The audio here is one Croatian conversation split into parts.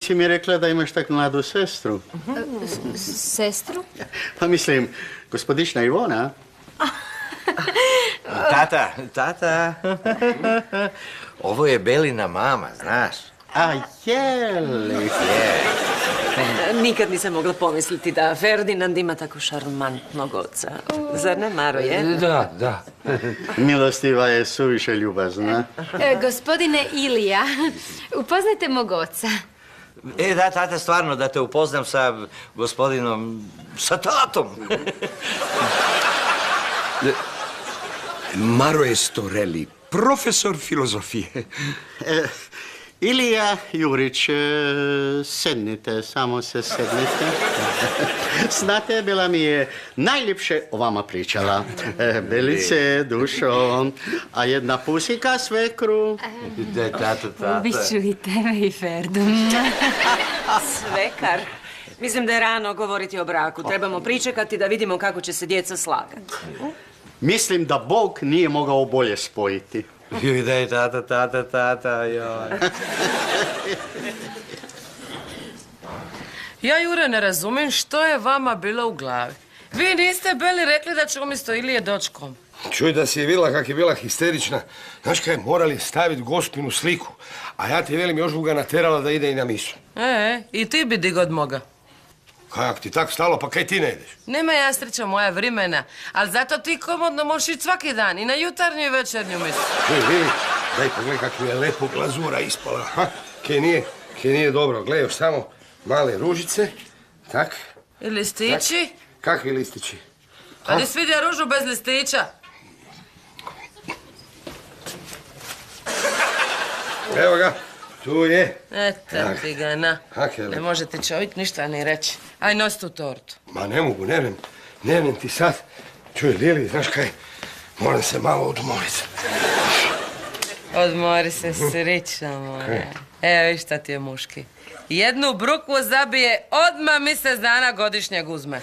Si mi rekla da imaš tak mladu sestru. Sestru? Pa mislim, gospodična Ivona. Tata. Ovo je Belina mama, znaš. A jeli? Nikad nisam mogla pomisliti da Ferdinand ima tako šarmantnog oca. Zar ne, Maroje? Da. Milostiva je suviše ljubazna. Gospodine Ilija, upoznajte mog oca. Da, tata, stvarno, da te upoznam sa gospodinom, sa tatom. Maroje Storelli, profesor filozofije. Ilija Jurić, sednite, samo se sednite. Znate, Bela mi je najljepše o vama pričala. Belice, dušo, a jedna pusika svekru. Tata. Ubiću i tebe i Ferdu. Svekar. Mislim da je rano govoriti o braku. Trebamo pričekati da vidimo kako će se djeca slagati. Mislim da Bog nije mogao bolje spojiti. Joj, daj, tata, joj. Ja, Jure, ne razumijem što je vama bilo u glavi. Vi niste bili rekli da će umjesto Ilije doći kom? Čuj da si je vidjela kak je bila histerična. Znaš kaj, morali staviti gospinu sliku. A ja ti velim, još ga naterala da ide i na misu. I ti bi di god moga. Kajak ti tak stalo, pa kaj ti ne ideš? Nema ja sreća moja vremena, ali zato ti komodno možeš ići svaki dan i na jutarnju i večernju misu. Čuj, vidi, daj pogledaj kak mi je lepo glazura ispala. Kaj nije dobro. Gledaj, još samo male ružice. Tak. I listići? Kakvi listići? Pa ti svidio ružu bez listića? Evo ga, tu je. Eto ti ga, na. Ne može ti čovjek ništa ni reći. Aj, nosi tu tortu. Ma ne mogu, ne vem ti sad. Čuj, Lili, znaš kaj, moram se malo odmoriti. Odmori se, sreća moja. Evo, viš šta ti je muški. Jednu brukvu zabije, odmah mjesec dana godišnjeg uzme.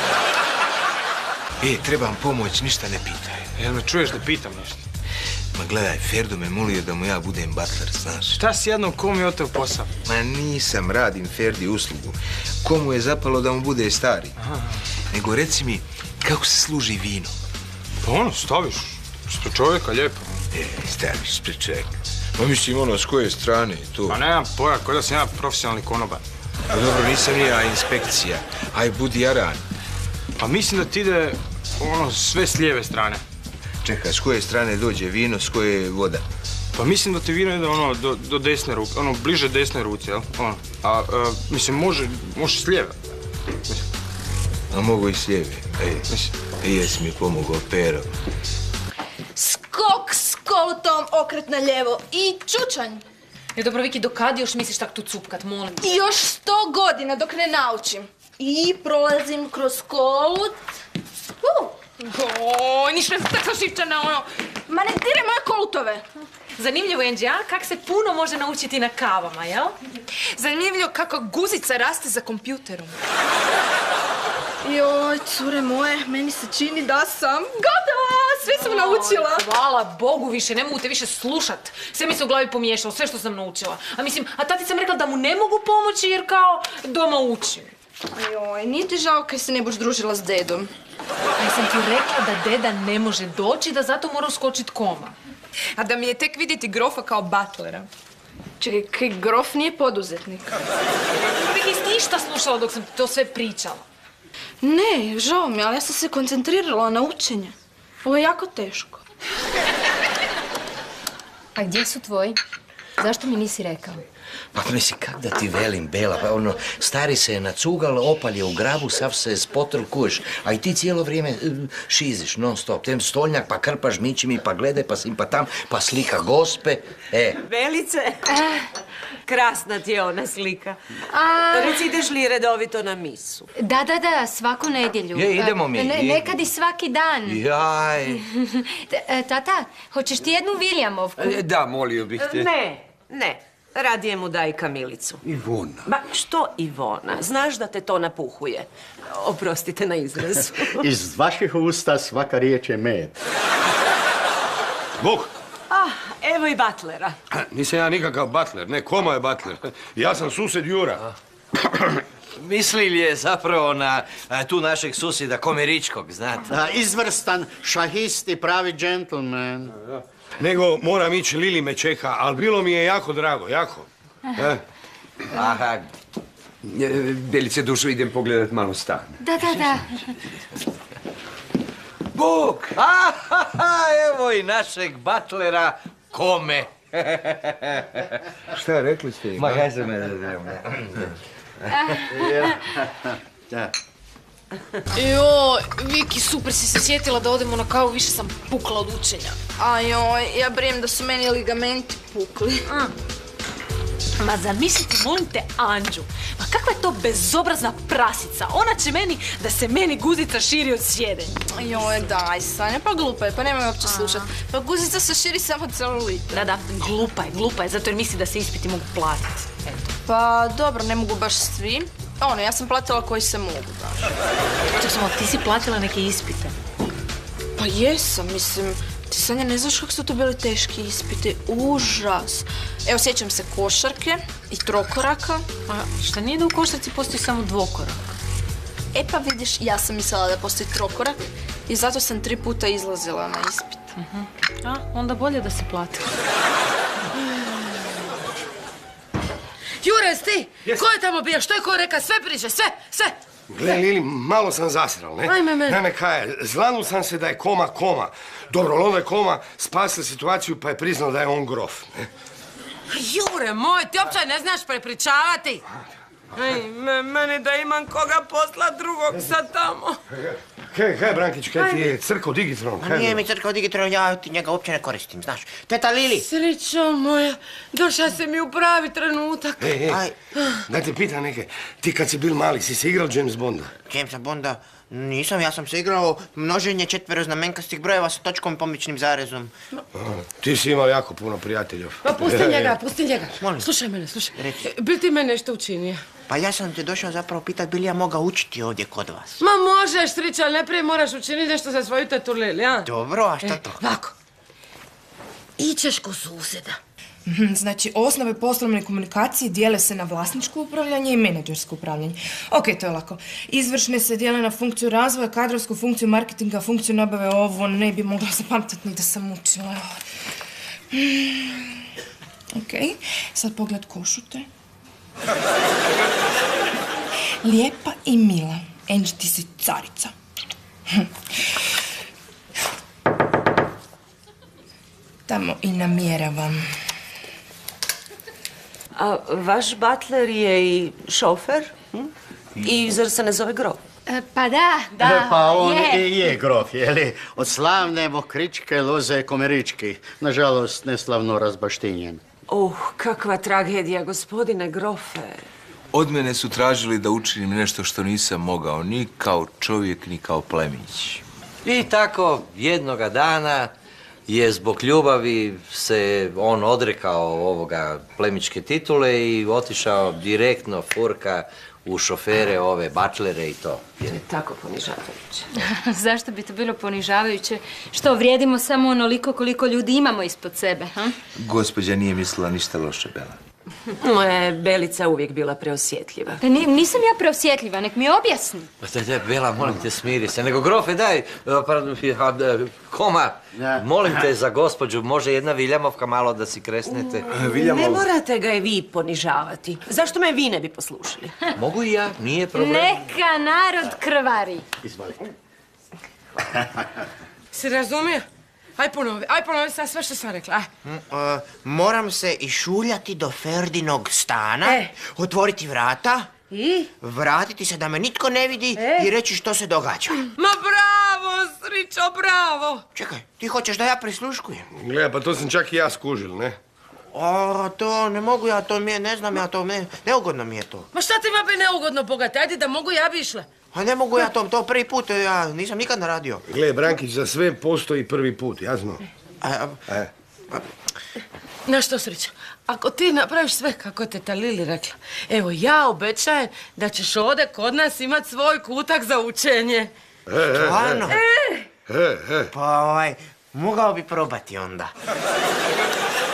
Trebam pomoć, ništa ne pitaj. Jel me čuješ da pitam nešto? Ma gledaj, Ferdo me molio da mu ja budem butler, znaš. Šta si jednom, kom je oteo posao? Ma nisam, radim Ferdi uslugu. Komu je zapalo da mu bude stari? Nego reci mi, kako se služi vino? Pa ono, staviš ispred čovjeka, lijepo. Staviš ispred čovjeka. Ma mislim, s koje strane je to? Pa nemam pojma, ko da sam ja profesionalni konobar. Pa dobro, nisam ja inspekcija. Aj, budi jaran. Pa mislim da ti ide, sve s lijeve strane. Čekaj, s koje strane dođe vino, s koje je voda? Pa mislim da ti vino ide do desne ruke, bliže desne ruci, jel? Mislim, može s lijeve. A mogu i s lijeve. Jesi mi pomogao, Pero. Skok s kolutom, okret na lijevo i čučanj. Dobro, Viki, do kad još misliš tak tu cupkat, molim? I još 100 godina dok ne naučim. I prolazim kroz kolut. Ništa je tako šipčana, Ma ne diraj moje kolutove. Zanimljivo, Anđi, kak se puno može naučiti na kavama, jel? Zanimljivo kako guzica raste za kompjuterom. Joj, cure moje, meni se čini da sam gotova, sve sam naučila. Hvala Bogu više, ne mogu te više slušat. Sve mi se u glavi pomiješalo, sve što sam naučila. A tati sam rekla da mu ne mogu pomoći jer kao doma učim. Joj, nije ti žao kaj se ne boš družila s dedom? Ja sam ti rekla da deda ne može doći, da zato mora uskočit koma. A da mi je tek vidjeti grofa kao butlera. Čekaj, kaj grof nije poduzetnik? Uvijek nisi ništa slušala dok sam ti to sve pričala. Ne, žao mi, ali ja sam se koncentrirala na učenje. Ovo je jako teško. A gdje su tvoji? Zašto mi nisi rekao? Pa mislim, kak da ti velim, Bela, pa stari se je nacugal, opal je u grabu, sav se je spotrl kuš, a i ti cijelo vrijeme šiziš non stop, tem stolnjak, pa krpaš, miči mi, pa gledaj, pa sim, pa tam, pa slika gospe, Belice, krasna ti je ona slika. Reci, ideš li redovito na misu? Da, svaku nedjelju. Idemo mi. Nekad i svaki dan. Jaj. Tata, hoćeš ti jednu Viljamovku? Da, molio bih te. Ne. Radije mu daj kamilicu. Ivona. Ma što Ivona? Znaš da te to napuhuje. Oprostite na izrazu. Iz vaših usta svaka riječ je med. Bog! Evo i butlera. Nisam ja nikakav butler, ne, Koma je butler. Ja sam sused Jura. Misli li je zapravo na tu našeg susjeda Komeričkog, znate? Izvrstan šahist i pravi džentlmen. Nego moram ići, Lili me čeka, ali bilo mi je jako drago, jako. Aha. Belice, dušo, idem pogledat malo stan. Da. Buk! Evo i našeg butlera Kome. Šta rekli ste im? Ma kaj se me Joj, Viki, super si se sjetila da odemo na kavu, više sam pukla od učenja. A joj, ja brinem da su meni ligamenti pukli. Ma zamislite, molim te, Anđu. Ma kakva je to bezobrazna prasica? Ona će meni da se meni guzica širi od sjedenja. Joj, daj, Sanja, pa glupa je, pa nemoj uopće slušat. Pa guzica se širi samo celulit. Da, glupa je, zato jer misli da se ispiti mogu platiti. Eto. Pa dobro, ne mogu baš svi. Ja sam platila koji se mogu, da. Čak sam, ti si platila neke ispite. Pa jesam, mislim, ti Sanja ne znaš kako su to bili teški ispiti, užas. Evo, sjećam se košarke i trokoraka. A šta nije da u košarci postoji samo dvokorak? E pa vidiš, ja sam mislila da postoji trokorak i zato sam 3 puta izlazila na ispit. A, onda bolje da si platila. Jure, jesi ti? Ko je tamo bio? Što je ko reka? Sve priče, sve! Gle, Lili, malo sam zasral, ne? Ajme meni. Naime, kaj je, zlanu sam se da je Koma. Dobro, ali onda je Koma spasila situaciju pa je priznao da je on grof, ne? Jure moj, ti uopće ne znaš prepričavati. Meni da imam koga posla drugog sad tamo. Kaj, Brankić, kaj ti je crkao digitron? Nije mi crkao digitron, ja ti njega uopće ne koristim, znaš. Teta Lili! Srećo moja, došla si mi u pravi trenutak. Da te pita neke, ti kad si bil mali, si se igrao James Bonda? Jamesa Bonda? Nisam, ja sam se igrao množenje četveroznamenkastih brojeva sa točkom i pomičnim zarezom. Ti si imao jako puno prijateljov. Pa pusti njega. Molim. Slušaj mene. Bil ti me nešto učinio? Pa ja sam te došao zapravo pitat bi li ja mogao učiti ovdje kod vas. Ma možeš, Striča, ali najprije moraš učiniti nešto za svoju tetu Lili, a? Dobro, a šta to? Ovako. Ićeš ko susjeda. Znači, osnove poslovne komunikacije dijele se na vlasničko upravljanje i menadžersko upravljanje. Ok, to je lako. Izvršne se dijele na funkciju razvoja, kadrovsku funkciju marketinga, funkciju nabave, ovo ne bi mogla zapamtiti ni da sam učila. Ok, sad pogled košute. Lijepa i mila. Angie, ti si carica. Tamo i namjeravam. A vaš butler je i šofer? I zar se ne zove grof? Pa da. Pa on je grof, jeli? Od slavne Mokričke loze Komerički. Nažalost, neslavno razbaštinjen. Kakva tragedija, gospodine grofe. Od mene su tražili da učinim nešto što nisam mogao, ni kao čovjek, ni kao plemić. I tako, jednoga dana je zbog ljubavi se on odrekao ovoga plemičke titule i otišao direktno furka u šofere, ove butlere i to. Je tako ponižavajuće. Zašto bi to bilo ponižavajuće? Što, vrijedimo samo onoliko koliko ljudi imamo ispod sebe, ha? Gospođa nije mislila ništa loše, Bela. Moja je Belica uvijek bila preosjetljiva. Pa nisam ja preosjetljiva, nek mi objasni. Daj, Bela, molim te, smiri se. Nego, grofe, daj, Koma, molim te za gospođu, može jedna Viljamovka malo da si kresnete? Ne morate ga i vi ponižavati. Zašto me vi ne bi poslušali? Mogu i ja, nije problem. Neka narod krvari. Izvoli. Si razumio? Aj ponovi sad sve što sam rekla. Moram se išuljati do Ferdinog stana, otvoriti vrata, vratiti se da me nitko ne vidi i reći što se događa. Ma bravo, Sričo, bravo! Čekaj, ti hoćeš da ja prisluškujem? Gle, pa to sam čak i ja skužil, ne? To ne mogu ja, to mi je, ne znam ja, neugodno mi je to. Ma šta ti ma bi neugodno, bogate? Ajde da mogu, ja bi išla. A ne mogu ja to prvi put, ja nisam nikad naradio. Gle, Brankić, za sve postoji prvi put, jasno? Znaš što, Srića, ako ti napraviš sve kako je teta Lili rekla, evo ja obećajem da ćeš ovdje kod nas imat svoj kutak za učenje. Stvarno? Pa mogao bi probati onda.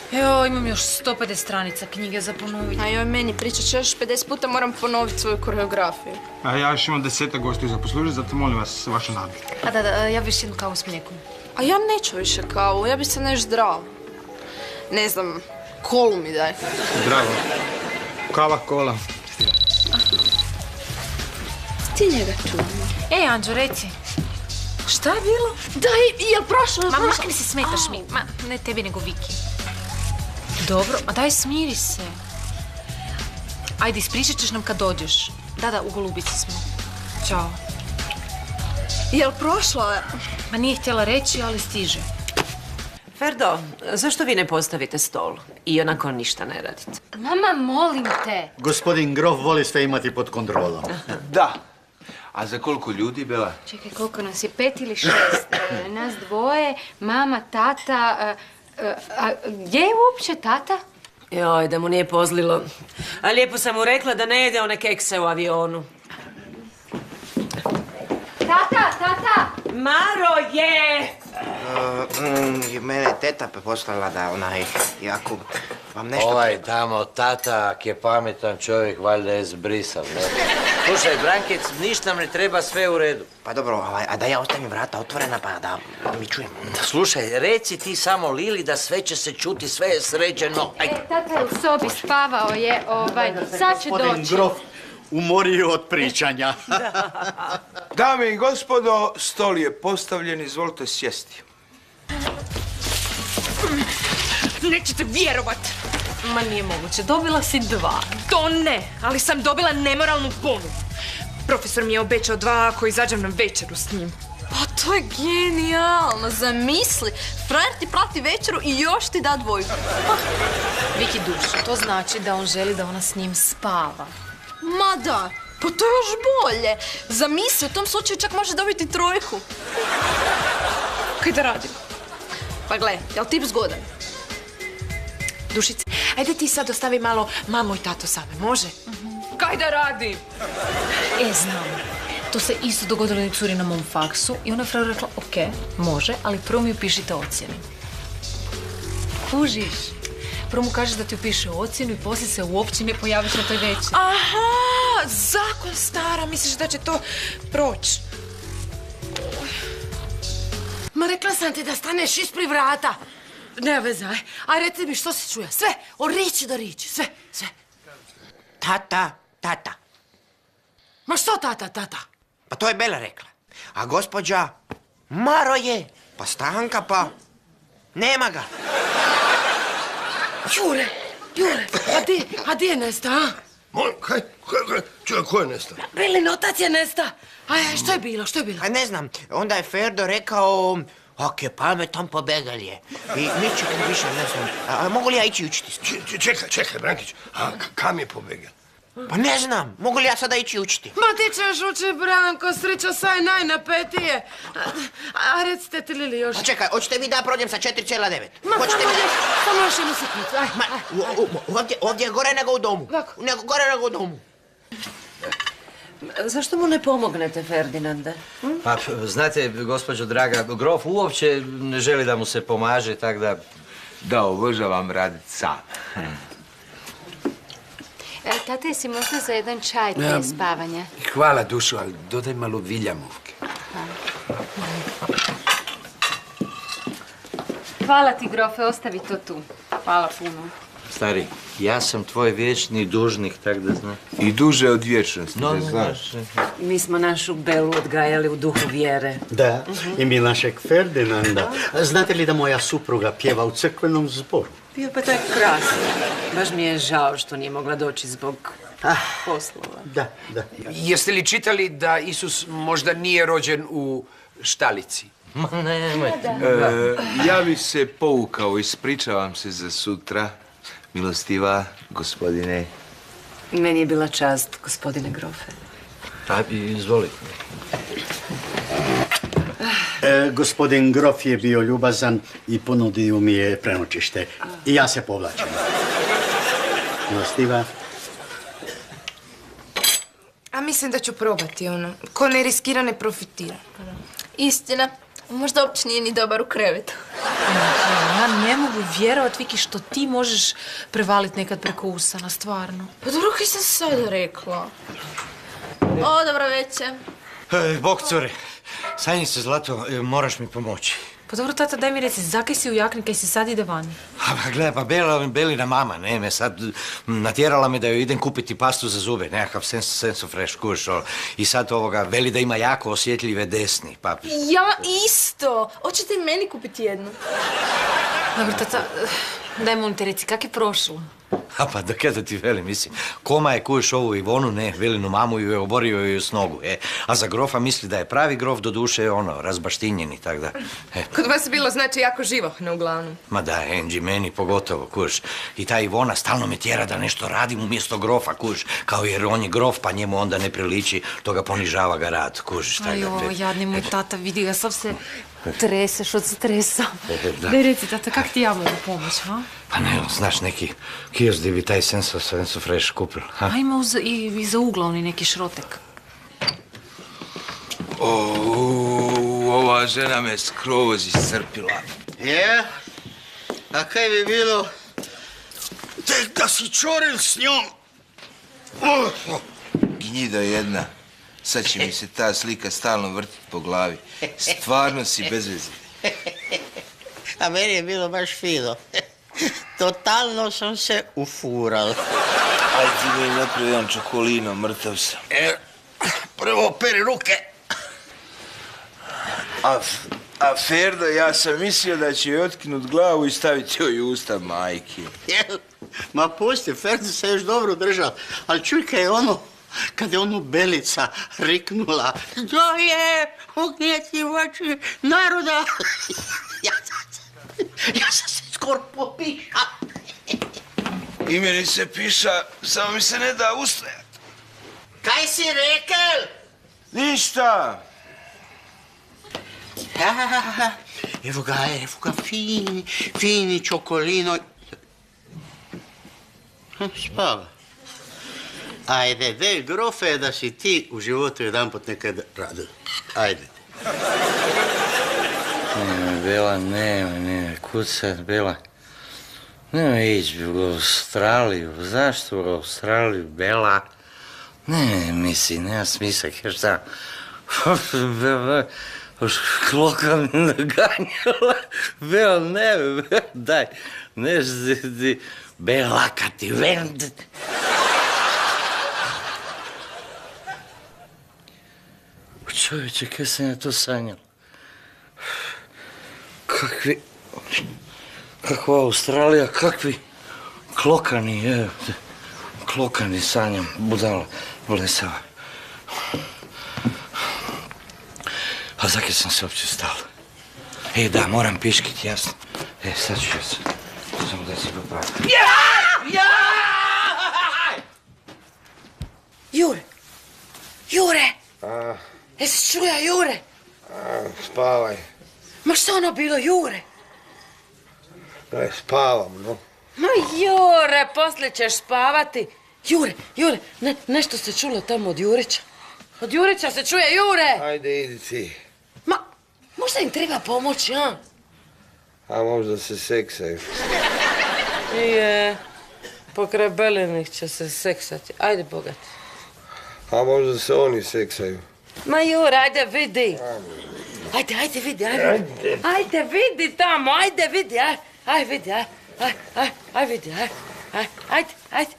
Evo, imam još 150 stranica knjige za ponoviti. A joj, meni pričat će još 50 puta, moram ponoviti svoju koreografiju. A ja još imam 10 gostiju za poslužiti, zato molim vas vašu nadu. A da, ja bi još jednu kavu s mlijekom. A ja neću više kavu, ja bi se nešto zdravo. Ne znam, kolu mi daj. Zdravo. Kava, kola. Ti njega čuva. Ej, Anđo, reci. Šta je bilo? Daj, jel prošlo? Ma, možda mi se smetaš mi. Ma, ne tebi, nego Viki. Dobro, a daj smiri se. Ajde, ispričat ćeš nam kad dođeš. Da, u Golubici smo. Ćao. Jel prošlo? Ma nije htjela reći, ali stiže. Ferdo, zašto vi ne postavite stol? I onako ništa ne radite. Mama, molim te. Gospodin Grof voli sve imati pod kontrolom. Da. A za koliko ljudi, Bela? Čekaj, koliko nas je? 5 ili 6? Nas dvoje, mama, tata... A gdje je uopće tata? Joj, da mu nije pozlilo. A lijepo sam mu rekla da ne jede one kekse u avionu. Tata! Maro je! Mene je teta poslala da Jakub vam nešto... Ovaj tamo tata, ak je pametan čovjek, valjda je zbrisav, ne? Slušaj, Brankec, ništa nam ne treba, sve u redu. Pa dobro, a da ja ostavim vrata otvorena pa da mi čujemo. Slušaj, reci ti samo Lili da sve će se čuti, sve je sređeno. Tata je u sobi, spavao je, sad će Gospodin doći. Grof umorio od pričanja. Dame i gospodo, stol je postavljen, izvolite sjesti. Nećete vjerovat. Ma nije moguće, dobila si 2. To ne, ali sam dobila nemoralnu ponudu. Profesor mi je obećao 2 ako izađem na večeru s njim. Pa to je genijalno, zamisli. Frajer ti plati večeru i još ti da 2. Viki dušu, to znači da on želi da ona s njim spava. Ma da, pa to je još bolje. Zamisli, u tom slučaju čak može dobiti 3. Kaj da radim? Pa gle, jel tip zgodan? Dušice, ajde ti sad ostavi malo mamu i tato same, može? Kaj da radim? Znam. To se isto dogodilo i curi na mom faksu i ona je frajer rekla, ok, može, ali prvo mi upišite ocjenu. Kužiš? Prvo mu kažeš da ti upiše ocjenu i poslije se uopće ne pojaviš na toj večeri. Aha, zakon stara, misliš da će to proći? Ma rekla sam ti da staneš ispred vrata. Ne veze, aj reci mi što se čuje. Sve, od riječi do riječi, sve. Tata. Ma što tata? Pa to je Bela rekla. A gospođa Maro je. Pa Stanka pa... Nema ga. Jure, a di je nesta, a? Molim, kaj? Čuj, ko je nesta? Belin otac je nesta. Aj, što je bilo? A ne znam, onda je Ferdo rekao... Ak je pametan, pobegal je. I ničeg više ne znam. A mogu li ja ići učiti? Čekaj, Brankić. A kam je pobegal? Pa ne znam. Mogu li ja sada ići učiti? Ma ti ćeš učiti, Branko, sreća saj najnapetije. A recite ti, Lili, još... Pa čekaj, hoćete vi da prođem sa 4,9? Ma samo još jednu sitnicu, aj. Ovdje je gore nego u domu. Gore nego u domu. Zašto mu ne pomognete, Ferdinande? Pa, znate, gospođo draga, Grof uopće ne želi da mu se pomaže, tak da... Da, obožavam raditi sam. Tata, jesi možda za jedan čaj prije spavanja? Hvala, dušo, ali dodaj malo viljamovke. Hvala ti, Grofe, ostavi to tu. Hvala puno. Stari, ja sam tvoj vječni dužnik, tak da znaš. I duže od vječnosti, da znaš. Mi smo našu Belu odgajali u duhu vjere. Da, i mi našeg Ferdinanda. Znate li da moja supruga pjeva u crkvenom zboru? Pa to je krasno. Baš mi je žao što nije mogla doći zbog poslova. Da. Jeste li čitali da Isus možda nije rođen u štalici? Ma nemojte. Ja bi se povukao, ispričavam se za sutra. Milostiva, gospodine. Meni je bila čast, gospodine Grofe. Pa, izvolite. Gospodin Grof je bio ljubazan i ponudio mi je prenoćište. I ja se povlačim. Milostiva. A mislim da ću probati, ko ne riskira, ne profitira. Istina. Možda uopće nije ni dobar u krevetu. Ja ne mogu vjerovat, Viki, što ti možeš prevalit nekad preko usana, stvarno. Pa dobro, kaj sam sada rekla? O, dobro večer. Bog, cure. Sanjice, zlato, moraš mi pomoći. Pa dobro, tata, daj mi reci, zakaj si u jakni kaj si sad ide vani? Pa gledaj, pa Belina mama, ne, me sad natjerala me da joj idem kupiti pastu za zube, nekakav senso fresh kuš, i sad veli da ima jako osjetljive desni, papi. Ja isto! Hoćete i meni kupiti jednu? Dobro, tata, daj molim te reci, kak je prošlo? A pa da kada ti velim, mislim, koma je kuš ovu Ivonu, ne, Velinu mamu i oborio ju s nogu, a za grofa misli da je pravi grof, do duše je razbaštinjeni, tak da, Kod vas je bilo, znači, jako živahno, uglavnom. Ma da, Angie, meni pogotovo, kuš. I ta Ivona stalno me tjera da nešto radim umjesto grofa, kuš. Kao jer on je grof, pa njemu onda ne priliči, to ga ponižava ga rad, kuš. Ajo, jadni moj tata, vidi ga, sav se treseš od stresa. Daj reci, tata, kak ti ja mogu pomoć, ha? Pa ne, znaš, neki kiosk gdje bi taj senso fresh kupil, ha? A ima i za ugla oni neki šrotek. Ova žena me skroz iscrpila. Je? A kaj bi bilo tek da si čoril s njom? Gnjido jedna. Sad će mi se ta slika stalno vrtiti po glavi. Stvarno si bez veze. A meni je bilo baš fino. Totalno sam se ufural. Ajde ti mi napravi jedan čokolino, mrtav sam. Prvo peri ruke. A Ferdo, ja sam mislio da će joj otkinut glavu i staviti joj u usta majke. Ma pusti, Ferdo se još dobro držao. Ali čuj kad je ono Belica riknula. To je ugnjetivači naroda. Ja sam se skoro popiša. I meni se piša, samo mi se ne da ustajat. Kaj si rekel? Ništa. Evo ga, fini čokolino. Spava. Ajde, dej grofe da si ti u životu jedanput nekad radio. Ajde. Bela, ne, kud sad, Bela? Nemoj ići u Australiju. Zašto u Australiju, Bela? Ne, misli, nema smisla, jer šta? Kloka me naganjala. Bela, ne, daj, nešto ti... Bela, kad ti velim da... Čovječe, kaj sam ja to sanjala? Kakva Australija, kakvi klokani, klokani sanjam, budala, blesava. A zakaj sam se uopće stala? Da, moram piškit, jasno. Sad ću ja se, samo da si popravim. Jure! Jesi čuja, Jure? Spavaj. Ma što ono bilo, Jure? Ne, spavam, no. Ma Jure, poslije ćeš spavati. Jure, nešto se čulo tamo od Jurića. Od Jurića se čuje, Jure! Ajde, idi ti. Ma, možda im treba pomoći, a? A možda se seksaju. Pokraj Belinih će se seksati. Ajde, bogati. A možda se oni seksaju. Ma Jure, ajde vidi. Ajde vidi, ajde vidi tamo, ajde vidi, ajde vidi, ajde vidi, ajde.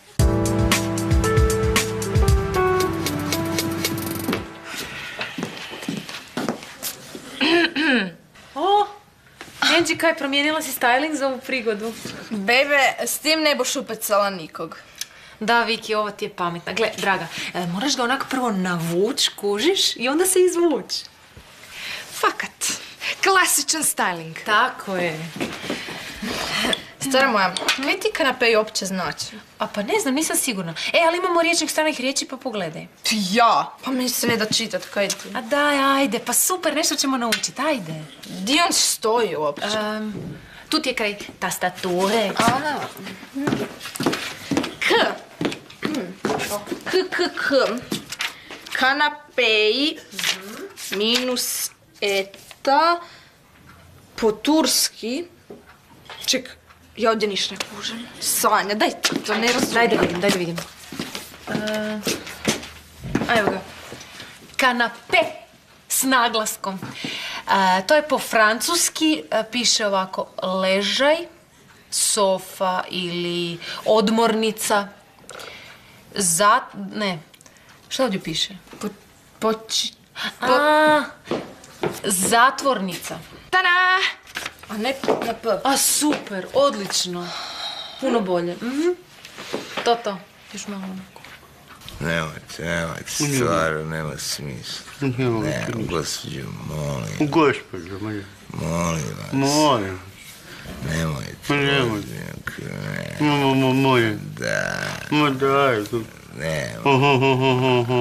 Angie, kaj, promijenila si styling za ovu prigodu? Bebe, s tim ne boš upecala nikog. Da, Viki, ovo ti je pametna. Gle, draga, moraš ga onako prvo navuć, kužiš, i onda se izvuć. Fakat. Klasičan styling. Tako je. Stara moja, kaj ti kanapej uopće znači? A pa ne znam, nisam sigurna. Ali imamo riječnik stranih riječi, pa pogledaj. Ja? Pa meni se ne da čitat, kaj ti? A daj, ajde, pa super, nešto ćemo naučiti, ajde. Di on stoji uopće? Tu ti je kraj tastature. K. Kanapeji minus eta po turski... Ček, ja ovdje niš ne kužem. Sanja, daj to, ne razumijem. Daj da vidim. A evo ga. Kanape s naglaskom. To je po francuski, piše ovako ležaj, sofa ili odmornica. Ne, šta ovdje piše? Zatvornica. Tada! A ne na P. A super, odlično. Puno bolje. To. Još malo onako. Nemojte, stvarno, nema smisla. Ne, gospođo, molim. Gospođo, molim vas. Molim. Nemojte. Molim. Da. Ma daj. Nemojte.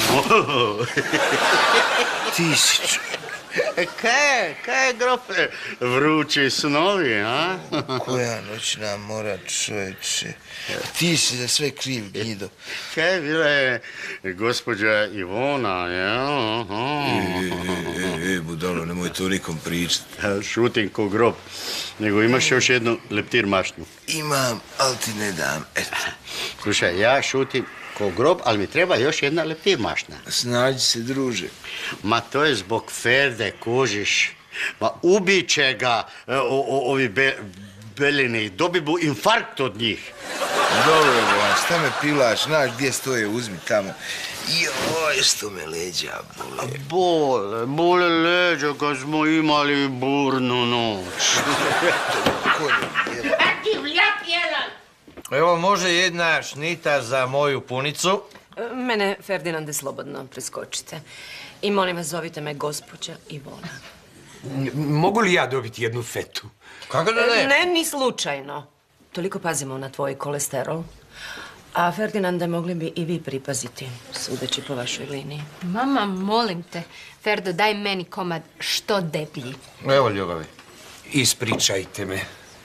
Ti si Kaj, grofe, vrući snovi, a? Koja noćna mora, čovječe. Ti si za sve kriv, Gido. Kaj, bila je gospođa Ivona, jel? Budalo, nemoj to nikom pričati. Šutim ko grob. Nego imaš još jednu leptir mašnu. Imam, ali ti ne dam, eto. Slušaj, ja šutim ko grob, ali mi treba još jedna leptir mašna. Snađi se, druže. Ma to je zbog Ferde, kužiš. Ma ubit će ga ovi beljini, dobi bu infarkt od njih. Dobro, Bolan, šta me pilaš, znaš gdje stoje, uzmi tamo. Joj, što me leđa bole. Bole leđa kad smo imali burnu noć. Evo, može jedna šnita za moju punicu. Mene, Ferdinande, slobodno preskočite. I molim vas, zovite me gospođa Ivona. Mogu li ja dobiti jednu fetu? Kako da ne? Ne, ni slučajno. Toliko pazimo na tvoj kolesterol. A Ferdinande, mogli bi i vi pripaziti, sudeći po vašoj liniji. Mama, molim te, Ferdo, daj meni komad što deblji. Evo, ljubavi. Ispričajte me.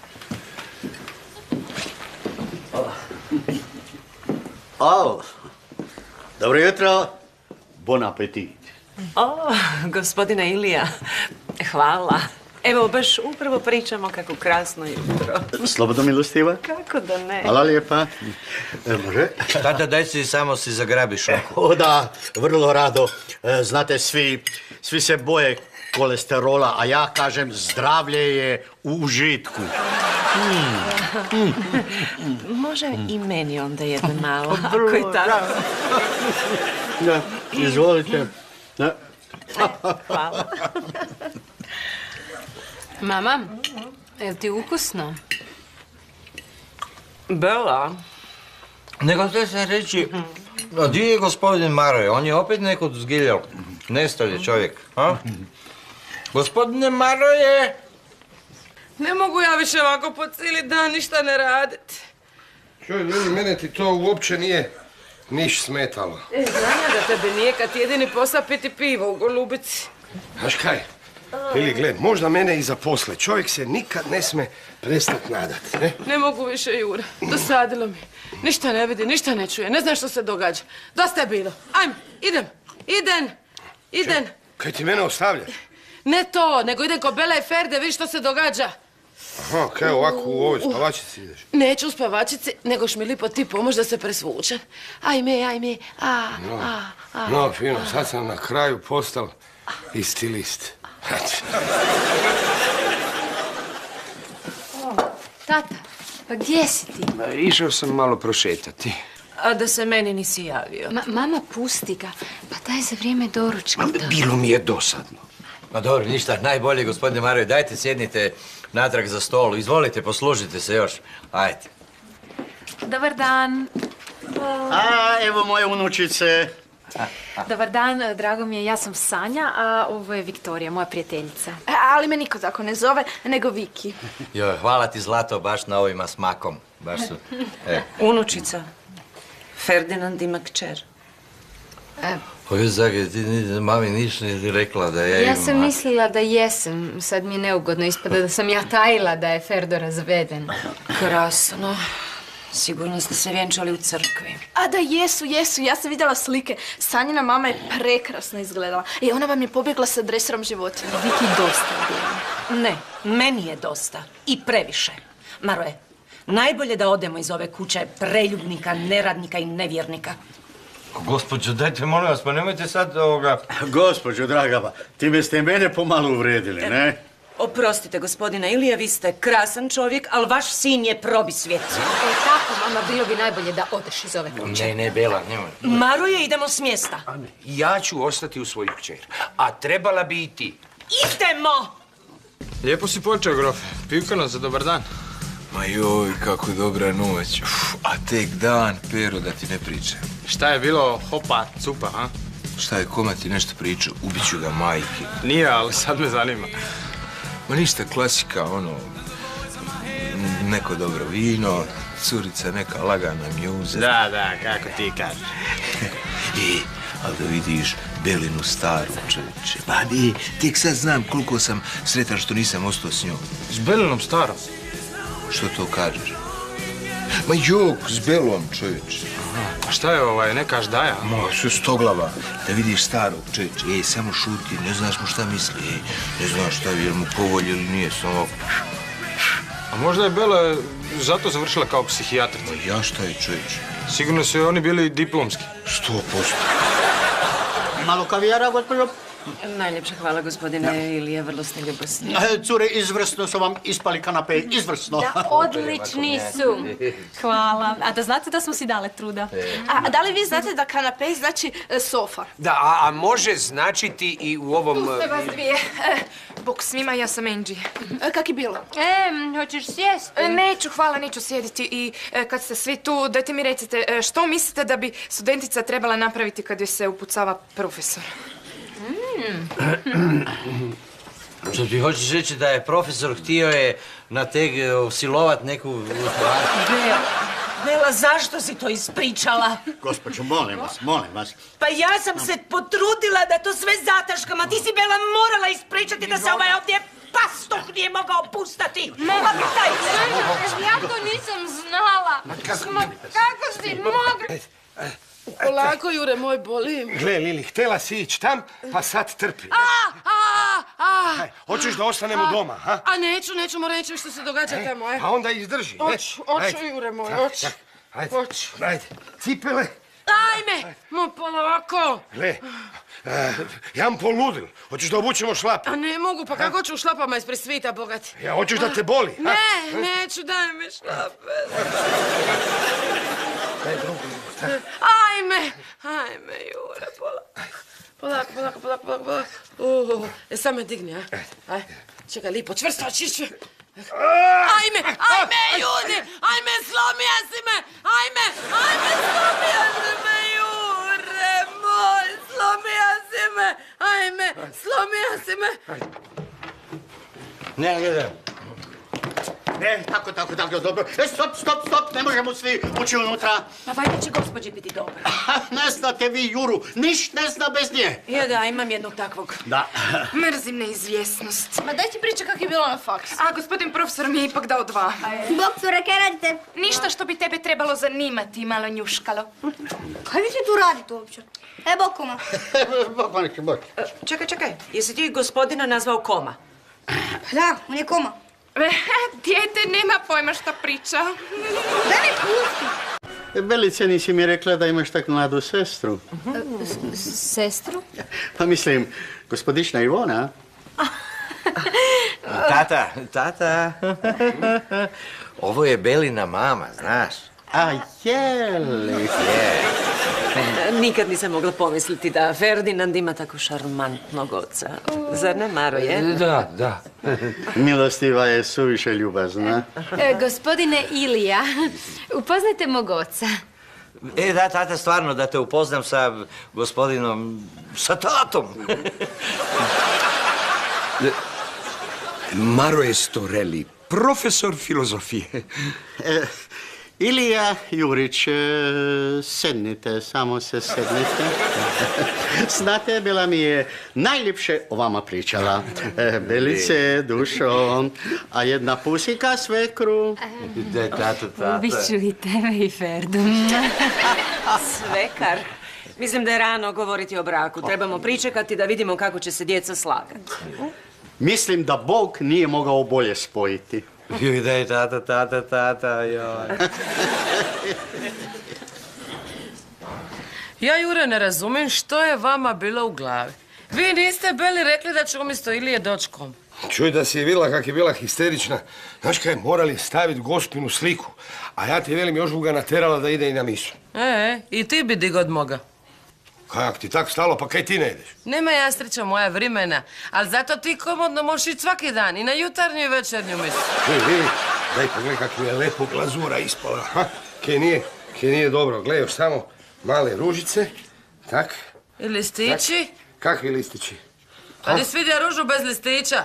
Dobro jutro, bon apetit. O, gospodine Ilija, hvala. Evo, baš upravo pričamo kako krasno jutro. Slobodno milostiva. Kako da ne? Hvala lijepa. Može? Tata, daj si samo si zagrabiš. O da, vrlo rado. Znate, svi se boje kolesterola, a ja kažem zdravlje je u užitku. Može i meni onda jedno malo, ako je tako. Da, izvolite. Hvala. Mama, je li ti ukusno? Bela. Nego te sam reći, a di je gospodin Maroje? On je opet nekud zgiljao. Nestao je čovjek, a? Gospodine Maroje! Ne mogu ja više ovako po cijeli dan ništa ne raditi. Čuj, veli, mene ti to uopće nije niš smetalo. Znanja da tebe nije kad ti jedini posao piti pivo u Golubici. Znaš kaj? Ili gled, možda mene i zaposle. Čovjek se nikad ne sme prestat nadat, ne? Ne mogu više, Jura. Dosadilo mi. Ništa ne vidi, ništa ne čuje. Ne znam što se događa. Dosta je bilo. Ajme, idem. Kaj ti mene ostavljaš? Ne to, nego idem ko Bela i Ferde, vidi što se događa. Aha, kaj ovako u ovoj spavačici ideš? Neću u spavačici, nego š mi lipo ti pomoć da se presvučem. Ajme, No, fino, sad sam na kraju postal i stilist. Tata, pa gdje si ti? Išao sam malo prošetati. A da se meni nisi javio. Mama, pusti ga. Pa daj za vrijeme doručka. Bilo mi je dosadno. Ma dobro, ništa, najbolje, gospodine Maroje, dajte sjednite natrag za stol. Izvolite, poslužite se još. Ajde. Dobar dan. A, evo moje unučice. Dobar dan, drago mi je, ja sam Sanja, a ovo je Viktorija, moja prijateljica. Ali me niko tako ne zove, nego Viki. Joj, hvala ti, Zlato, baš na ovima s makom. Baš su... Unučica. Ferdinand ima kćer. Oj, Zage, ti mami niš ni rekla da ja imam... Ja sam mislila da jesam. Sad mi je neugodno ispada da sam ja tajila da je Ferdo razveden. Krasno. Sigurno ste se vjenčali u crkvi. A da, jesu. Ja sam vidjela slike. Sanjina mama je prekrasno izgledala. I ona vam je pobjegla sa dreserom životinja. Viki, dosta je bilo. Ne, meni je dosta. I previše. Maroje, najbolje da odemo iz ove kuće preljubnika, neradnika i nevjernika. Gospođo, dajte, molim vas, pa nemojte sad ovoga... Gospođo, draga, pa time ste mene pomalo uvredili, ne? Oprostite, gospodine Ilija, vi ste krasan čovjek, ali vaš sin je probisvjet. Tako, mama, bilo bi najbolje da odeš iz ove kuće. Ne, Bela, nemoj. Maroje, idemo s mjesta. Ja ću ostati u svoju kćer, a trebala bi i ti. Idemo! Lijepo si počeo, grofe. Pivkano za dobar dan. Ma joj, kako dobra noć. A tek dan, Pero, da ti ne pričam. Šta je bilo hopa, cupa, ha? Šta je, koma ti nešto pričao? Ubiću ga majke. Nije, ali sad me zanima. Ma ništa, klasika, ono... Neko dobro vino, curica neka lagana mjuza. Da, kako ti kažeš. Ali da vidiš Belinu staru, čovječe. Pa ne, tek sad znam koliko sam sretan što nisam ostao s njom. S Belinom starom? Što to kažeš? Ma jok, s Belom, čovječe. A šta je neka ždaja? Ma, sve stoglava. Da vidiš starog, čovječe. Samo šuti, ne znaš mu šta misli. Ne znaš šta, je li mu povolje ili nije, samo... A možda je Bela zato završila kao psihijatrica? Ma ja šta je, čovječe? Sigurno su oni bili diplomski. 100%. Malo kavijara, gospođo? Najljepša hvala, gospodine Ilija, vrlo ste ljubosni. Cure, izvrsno su vam ispali kanape, izvrsno. Da, odlični su. Hvala. A da znate da smo si dale truda. A da li vi znate da kanape znači sofa? Da, a može značiti i u ovom... Puste vas dvije. Bok svima, ja sam Angie. Kak je bilo? Hoćeš sjesti? Neću, hvala, neću sjediti. I kad ste svi tu, dajte mi recite, što mislite da bi studentica trebala napraviti kad joj se upucava profesor? Što ti hoćeš reći da je profesor htio je na teg silovat neku... Bela, zašto si to ispričala? Gospođo, molim vas. Pa ja sam se potrudila da to sve zataškam, a ti si, Bela, morala ispričati da se ovaj ovdje pastuh nije mogao pustati. Ja to nisam znala. Kako si mogla? Polako, Jure, moj boli. Gle, Lili, htjela si ići tam, pa sad trpi. Hoćeš da ostanemo doma, ha? A neću, moram reći što se događa tamo, A onda izdrži. Oću, Jure moj, oću. Ajde, cipele. Ajme, polako. Gle, ja vam poludil. Hoćeš da obučemo šlape? A ne mogu, pa kako ću u šlapama ispred svita, bogati? Ja, hoćeš da te boli? Ne, neću, daj mi šlape. Ajme, Jure, polako. Sam me digni, a? Čekaj, lipo, čvrsto, čišću. Ajme, Jure, ajme, slomija si me, slomija si me, Jure, moj, slomija si me. Ne, gledaj. Ne, tako, dobro. Stop, ne možemo svi ući unutra. Pa valjda će gospođi biti dobro. Ne znate vi Juru, niš ne zna bez nje. Ja da, imam jednog takvog. Da. Mrzim neizvjesnost. Ma daj ti priča kak je bilo na faksu. A gospodin profesor mi je ipak dao 2. Bok, cure, kaj radite? Ništa što bi tebe trebalo zanimati, malo njuškalo. Kaj vi tu radite uopće? Bok, kuma. Bok. Čekaj, jesi ti gospodina nazvao Koma? Da, on je koma. Dijete nema pojma šta priča. Daj mi pusti. Belice, nisi mi rekla da imaš tak mladu sestru. Sestru? Pa mislim, gospodična Ivona. Tata. Ovo je Belina mama, znaš. A jeli? Nikad nisam mogla pomisliti da Ferdinand ima tako šarmantnog oca. Zar ne, Maroje? Da. Milostiva je suviše ljubazna. Gospodine Ilija, upoznajte mog oca. Da, tata, stvarno, da te upoznam sa gospodinom, sa tatom. Maroje Storelli, profesor filozofije. Ilija Jurić, sednite, samo se sednite. Znate, Bela mi je najljepše o vama pričala. Belice, dušo, a jedna pusika svekru. Ubiću i tebe i Ferdu. Svekar. Mislim da je rano govoriti o braku. Trebamo pričekati da vidimo kako će se djeca slagati. Mislim da Bog nije mogao bolje spojiti. Joj, daj, tata, joj. Ja, Jure, ne razumijem što je vama bilo u glavi. Vi niste bili rekli da će umjesto Ilije dočkom. Čuj da si je vidjela kak je bila histerična. Znaš kaj, morali staviti gospinu sliku. A ja ti velim, još ga naterala da ide i na misu. I ti bi di god moga. Kak ti tak stalo, pa kaj ti ne ideš? Nema jastrića moja vrimena, ali zato ti komodno možeš ići svaki dan i na jutarnju i večernju misu. Vidi, daj pogledaj kak mi je lepo glazura ispala. Kaj nije dobro, gledaj još samo male ružice, tak. I listići? Kakvi listići? Pa ti svidja ružu bez listića?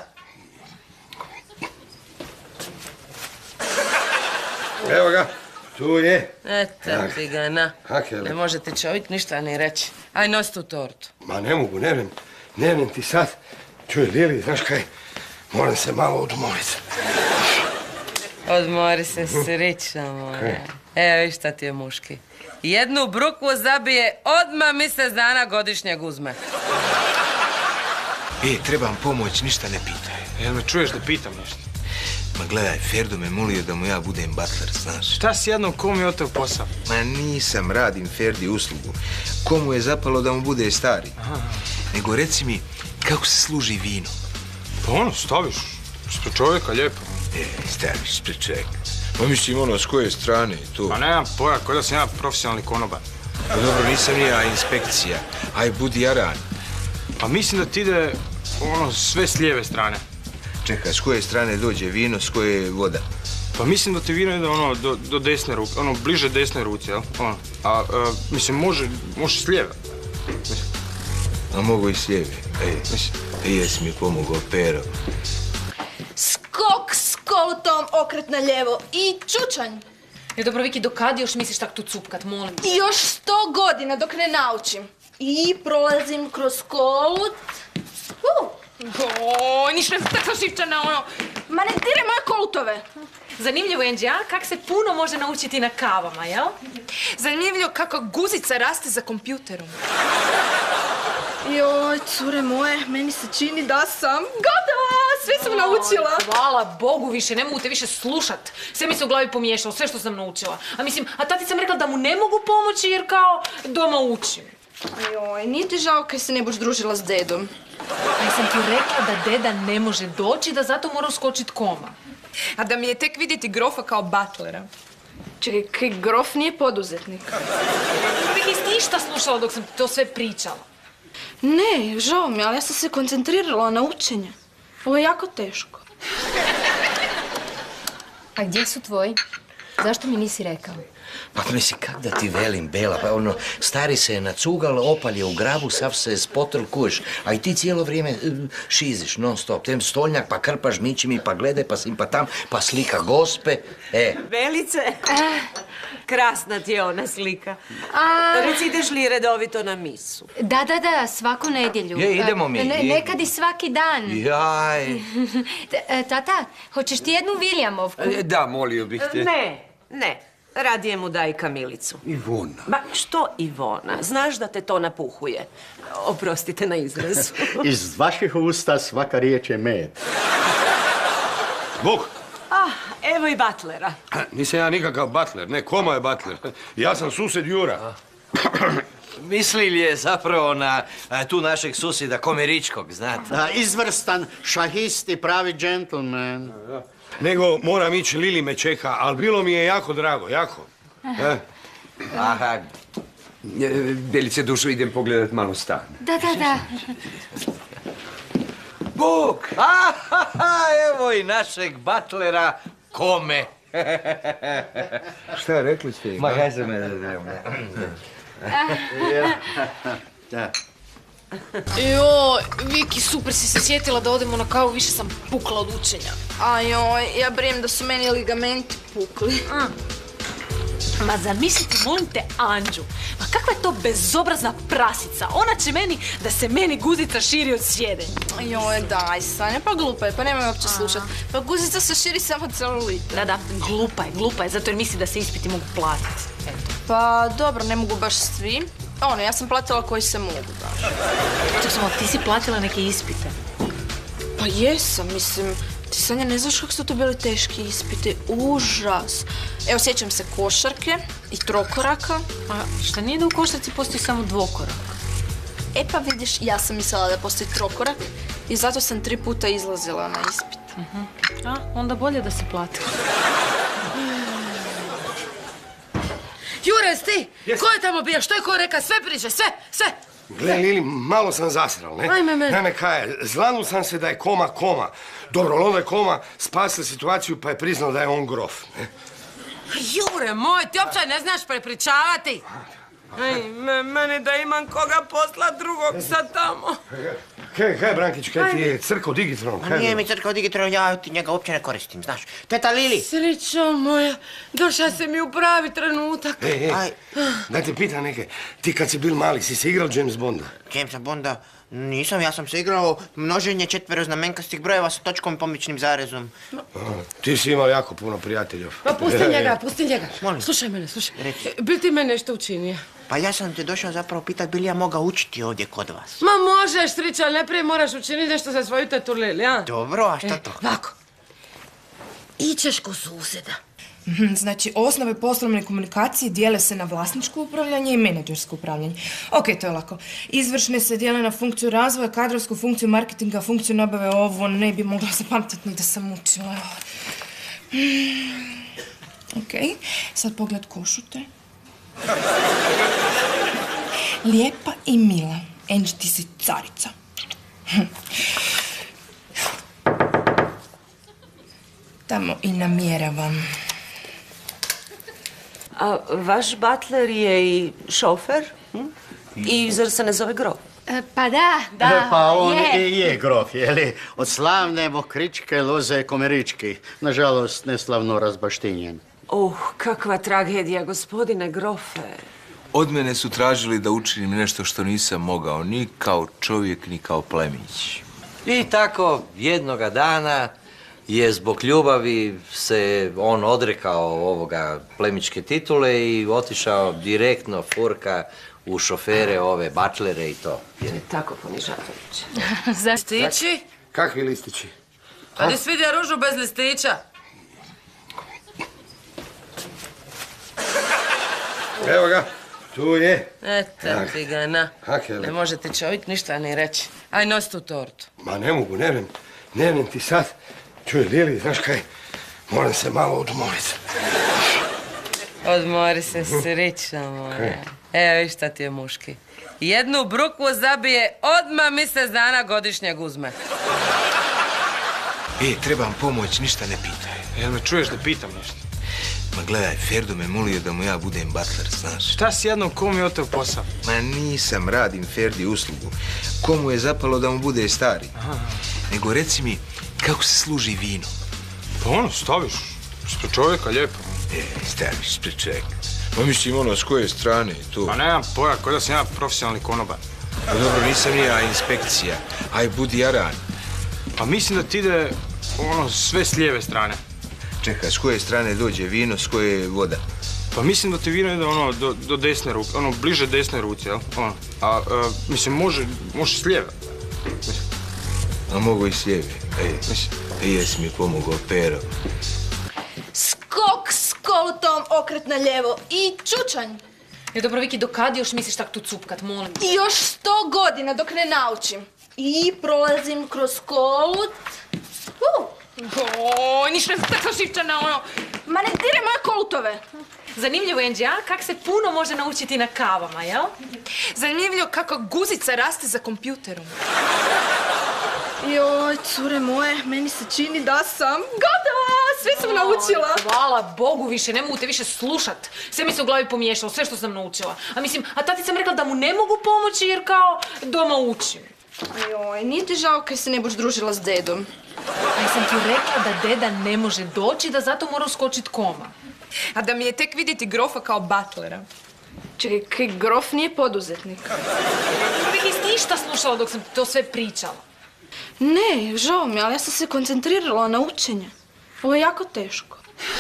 Evo ga, tu je. Eto ti ga, na. Ne može ti čovjek ništa ni reći. Aj, nosi tu tortu. Ma ne mogu, ne vrem ti sad. Čuj, Lili, znaš kaj, moram se malo odmoriti. Odmori se, sreća moja. Evo, viš šta ti je muški. Jednu brukvu zabije, odmah mjesec dana godišnjeg uzme. Trebam pomoć, ništa ne pitaj. Jel me čuješ da pitam nešto? Ma gledaj, Ferdo me molio da mu ja budem butler, znaš. Šta si jednom komu je oteo posao? Ma nisam, radim Ferdi uslugu. Komu je zapalo da mu bude stari? Nego reci mi, kako se služi vino? Pa ono, staviš ispred čovjeka, lijepo. Staviš ispred čovjeka. Pa mislim, s koje strane je to? Pa nemam poja, kao da sam ja profesionalni konobar. Pa dobro, nisam ja inspekcija. Aj, budi jaran. Pa mislim da ti ide, sve s lijeve strane. Čekaj, s koje strane dođe vino, s koje je voda? Pa mislim da ti vino ide do desne ruke, bliže desne ruci, jel? Mislim, može s lijeve. A mogu i s lijeve? Jesi mi pomogao, Pero. Skok s kolutom, okret na lijevo i čučanj. Dobro, Viki, do kad još misliš tak tu cupkat, molim? I još 100 godina dok ne naučim. I prolazim kroz kolut. Niš ne tako šipčana, Ma ne diraj moje kolutove. Zanimljivo, Anđija, kak se puno može naučiti na kavama, jel? Zanimljivo kako guzica raste za kompjuterom. Joj, cure moje, meni se čini da sam gotova, sve sam naučila. Hvala Bogu više, ne mogu te više slušat. Sve mi se u glavi pomiješalo, sve što sam naučila. A tati sam rekla da mu ne mogu pomoći jer kao doma učim. Joj, nije ti žao kaj se ne boš družila s dedom? Ja sam ti rekla da deda ne može doći, da zato mora uskočit koma. A da mi je tek vidjeti grofa kao butlera. Čekaj, kaj grof nije poduzetnik? Uvijek nisi ništa slušala dok sam to sve pričala. Ne, žao mi, ali ja sam se koncentrirala na učenje. Ovo je jako teško. A gdje su tvoji? Zašto mi nisi rekao? Pa misli, kak da ti velim, Bela, pa stari se je nacugal, opal je u grabu, sav se spotrl kuš, a i ti cijelo vrijeme šiziš non stop, tem stolnjak, pa krpaš mičimi, pa gledaj, pa sim, pa tam, pa slika gospe, Belice, krasna ti je ona slika. Reci, ideš li redovito na misu? Da, svaku nedjelju. Idemo mi. Nekad i svaki dan. Jaj. Tata, hoćeš ti jednu Viljamovku? Da, molio bih te. Ne. Radije mu daj Kamilicu. Ivona. Ma što Ivona? Znaš da te to napuhuje. Oprostite na izraz. Iz vaših usta svaka riječ je med. Bog! Evo i butlera. Nisam ja nikakav butler, ne, Koma je butler. Ja sam susjed Jura. Misli li je zapravo na tu našeg susjeda Komeričkog, znate? Izvrstan šahist i pravi džentlmen. Nego moram ići, Lili me čeka, ali bilo mi je jako drago, jako. Aha. Belice, dušo, idem pogledat malo stan. Da. Bog! Evo i našeg butlera Kome. Šta rekli ste? Ma kaj se mene Da. Joj, Viki, super si se sjetila da odemo na kavu, više sam pukla od učenja. A joj, ja brinem da su meni ligamenti pukli. Ma zamislite, molim te, Anđu. Ma kakva je to bezobrazna prasica? Ona će meni da se meni guzica širi od sjedenja. Joj, daj, Sanja, pa glupa je, pa nemoj uopće slušat. Pa guzica se širi samo celulitom. Da, glupa je, zato jer misli da se ispiti mogu platiti. Pa dobro, ne mogu baš svi. Ja sam platila koji se mogu baš. Ti si platila neke ispite? Pa jesam, mislim, ti Sanja ne znaš kako su to bili teški ispiti, užas. Evo, sjećam se košarke i trokoraka. A šta nije da u košarci postoji samo dvokorak? E pa vidiš, ja sam mislila da postoji trokorak i zato sam 3 puta izlazila na ispit. A, onda bolje da se platila. Jure, jesi ti? Ko je tamo bio? Što je ko reka? Sve priče, sve! Gle, Lili, malo sam zasral, ne? Ajme meni. Naime, kaj, zlanul sam se da je koma. Dobro, ali onda je koma spasila situaciju pa je priznao da je on grof, ne? Jure moj, ti uopće ne znaš prepričavati. Meni da imam koga posla drugog sad tamo. Kaj, Brankić, kaj ti je crkao digitron? A nije mi crkao digitron, ja ti njega uopće ne koristim, znaš. Teta Lili! Srećo moja, došla si mi u pravi trenutak. Da te pitam neke, ti kad si bil mali, si se igrao James Bonda? Jamesa Bonda? Nisam, ja sam se igrao množenje četveroznamenkastih brojeva sa točkom i pomičnim zarezom. Ti si imao jako puno prijatelja. Pa pusti njega. Molim. Slušaj mene. Bil ti me nešto učinio? Pa ja sam te došao zapravo pitat bi li ja mogao učiti ovdje kod vas. Ma možeš, Striča, ali najprije moraš učiniti nešto za svoju tetu Lili, a? Dobro, a šta to? Ovako. Ićeš ko susjeda. Znači, osnove poslovne komunikacije dijele se na vlasničko upravljanje i menadžersko upravljanje. Ok, to je lako. Izvršne se dijele na funkciju razvoja, kadrovsku funkciju marketinga, funkciju nabave, ovo ne bi mogla zapamtiti ni da sam učila. Ok, sad pogled košute. Lijepa i mila. Angie, ti si carica. Tamo i namjeravam. A vaš butler je i šofer? I zar se ne zove grof? Pa da, Pa on i je grof, jeli? Od slavne Mokričke loze Komerički. Nažalost, neslavno razbaštinjen. Kakva tragedija, gospodine grofe. Od mene su tražili da učinim nešto što nisam mogao, ni kao čovjek, ni kao plemić. I tako, jednoga dana je zbog ljubavi se on odrekao ovoga plemičke titule i otišao direktno furka u šofere, ove butlere i to. Je tako ponižavajuće. Listići? Kakvi listići? A ti svidio ružu bez listića? Evo ga, tu je. Eto ti ga, na. Ne može ti čovjek ništa ni reći. Aj, nosi tu tortu. Ma ne mogu, ne vem ti sad. Čuj, Lili, znaš kaj, moram se malo odmoriti. Odmori se, sreća moja. Evo, viš šta ti je muški. Jednu brukvu zabije, odmah mjesec dana godišnjeg uzme. Trebam pomoć, ništa ne pitaj. Jel me čuješ da pitam nešto? Ma gledaj, Ferdo me molio da mu ja budem butler, znaš. Šta si jednom kom je oteo posao? Ma nisam, radim Ferdi uslugu. Komu je zapalo da mu bude stari? Nego reci mi, kako se služi vino? Pa staviš, ispred čovjeka, lijepo. Staviš ispred čovjeka. Ma mislim, s koje strane je to? Pa nemam pojma, kao da sam ja profesionalni konobar. Pa dobro, nisam ja inspekcija. Aj, budi jaran. Pa mislim da ti ide, sve s lijeve strane. Čekaj, s koje strane dođe vino, s koje je voda? Pa mislim da ti vino ide do desne ruke, bliže desne ruci, jel? Mislim, može s lijeve. A mogu i s lijeve. Jesi mi pomogao, Pero. Skok s kolutom, okret na lijevo i čučanj. Dobro, Viki, do kad još misliš tak tu cupkat, molim? I još 100 godina dok ne naučim. I prolazim kroz kolut. Ništa ne tako šipčana, Ma ne diraj moje kolutove. Zanimljivo, Angie, a? Kak se puno može naučiti na kavama, jel? Zanimljivo kako guzica raste za kompjuterom. Joj, cure moje, meni se čini da sam gotova, sve sam naučila. Hvala Bogu više, ne mogu te više slušat. Sve mi se u glavi pomiješalo, sve što sam naučila. A tati sam rekla da mu ne mogu pomoći jer kao doma učim. Joj, nije ti žao kaj se ne boš družila s dedom? A sam ti rekla da deda ne može doći, da zato mora uskočit koma. A da mi je tek vidjeti grofa kao butlera. Čekaj, kaj grof nije poduzetnik? Viki, nisi ništa slušala dok sam to sve pričala. Ne, žao mi, ali ja sam se koncentrirala na učenje. Ovo je jako teško.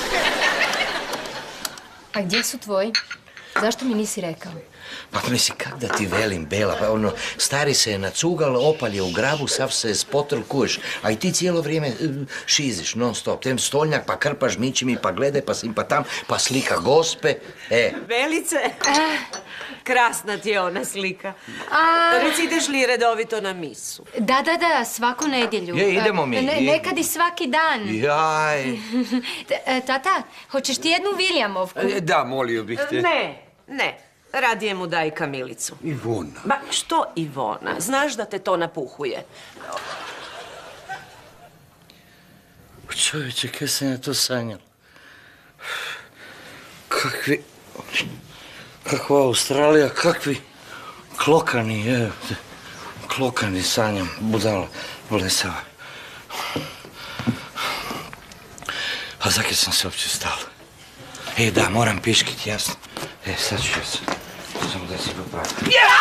A gdje su tvoji? Zašto mi nisi rekao? Pa mislim, kak da ti velim, Bela, pa ono, stari se je nacugal, opal je u grabu, sav se je spotrl kuš, a i ti cijelo vrijeme šiziš, non stop, tem stolnjak, pa krpaš mičimi, pa gledaj, pa sim, pa tam, pa slika gospe, Belice, krasna ti je ona slika. Reci, ideš li redovito na misu? Da, svaku nedjelju. Je, idemo mi. Nekad i svaki dan. Jaj. Tata, hoćeš ti jednu Viljamovku? Da, molio bih te. Ne. Radije mu daj Kamilicu. Ivona. Ma što Ivona? Znaš da te to napuhuje. Čovječe, kaj sam ja to sanjala? Kakva Australija, kakvi klokani, klokani sanjam, budala, blesava. A zakaj sam se uopće stala? Da, moram piškit, jasno. Sad ću ja sam. Samo da se popravim.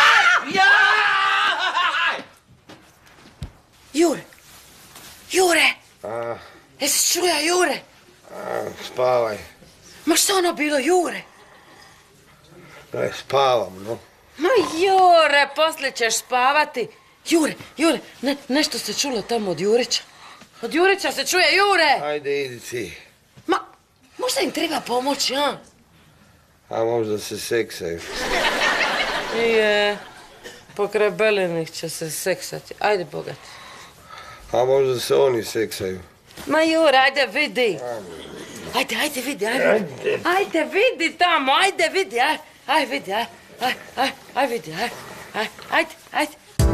Jure! Jesi čuja, Jure? Spavaj. Ma što ono bilo, Jure? Daj, spavam, no. Ma Jure, poslije ćeš spavati. Jure, nešto se čulo tamo od Jurića. Od Jurića se čuje, Jure! Ajde, idi ti. Ma, možda im treba pomoći, a? A možda se seksaju. Pokraj Belenih će se seksati. Ajde, bogat. A možda se oni seksaju. Ma Jure, ajde vidi. Ajde vidi, ajde vidi tamo, ajde vidi, ajde vidi, ajde vidi, ajde.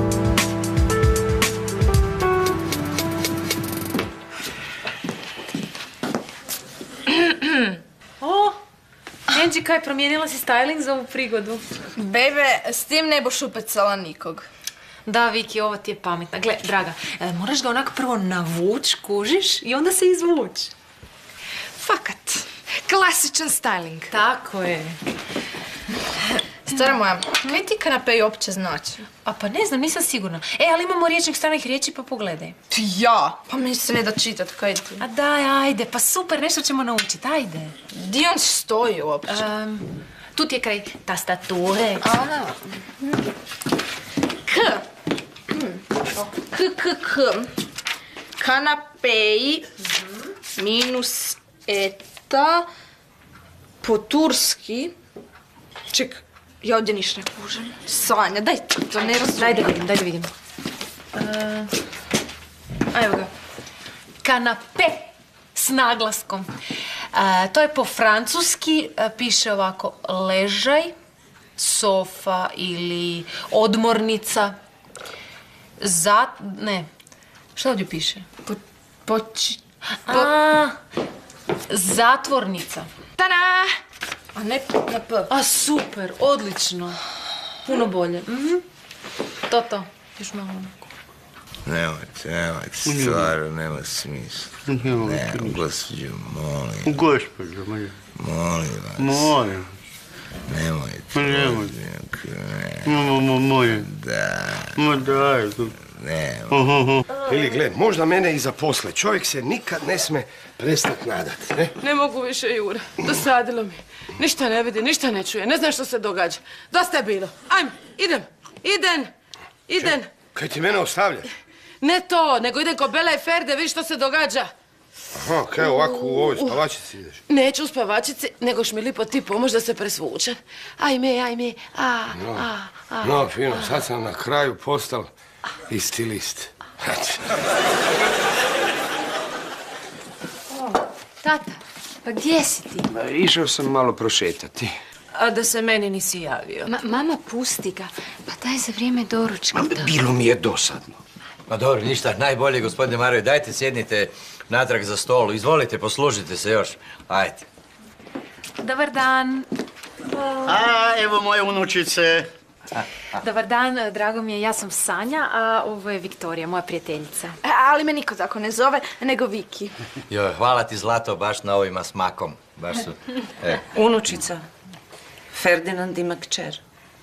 Angie, kaj, promijenila si styling za ovu prigodu? Bebe, s tim ne boš upecala nikog. Da, Viki, ovo ti je pametna. Gle, draga, moraš ga onako prvo navuć, kužiš, i onda se izvuć. Fakat. Klasičan styling. Tako je. Stara moja, kaj ti kanapej uopće znači? A pa ne znam, nisam sigurna. Ali imamo riječnik stranih riječi, pa pogledaj. Ja? Pa mi se ne da čitat, kaj ti? A daj, ajde, pa super, nešto ćemo naučiti, ajde. Di on stoji uopće? Tu ti je kraj tastature. K. Kanapeji minus eta po turski. Ček, ja ovdje ništa ne kužem. Sanja, daj to, ne razumijem. Daj da vidim. Evo ga. Kanape s naglaskom. To je po francuski, piše ovako ležaj, sofa ili odmornica. Ne. Šta ovdje piše? Zatvornica. Tada! A ne na P. A super, odlično. Puno bolje. To. Još malo onako. Nemojte, stvarno, nema smisla. Ne, gospođo, molim. Gospođo, molim vas. Molim. Nemojte. Molim. Da. Ma daj. Ili gle, možda mene i zaposle. Čovjek se nikad ne sme prestat nadat, ne? Ne mogu više, Jure. Dosadilo mi. Ništa ne vidi, ništa ne čuje. Ne znam što se događa. Dosta je bilo. Ajme, idem. Kaj ti mene ostavljaš? Ne to, nego idem ko Bela i Ferde, vidi što se događa. Aha, kaj ovako u ovoj spavačici ideš? Neću u spavačici, nego mi lipo ti pomoć da se presvučem. Ajme, No, fino, sad sam na kraju postal i stilist. Tata, pa gdje si ti? Išao sam malo prošetati. A da se meni nisi javio. Mama, pusti ga. Pa daj za vrijeme doručka. Bilo mi je dosadno. Ma dobro, ništa, najbolje, gospodine Mario, dajte sjednite natrag za stolu. Izvolite, poslužite se još. Ajde. Dobar dan. Evo moje unučice. Dobar dan, drago mi je, ja sam Sanja, a ovo je Viktorija, moja prijateljica. Ali me niko tako ne zove, nego Viki. Joj, hvala ti, Zlato, baš na ovima s makom. baš su. Unučica. Ferdinand ima kćer.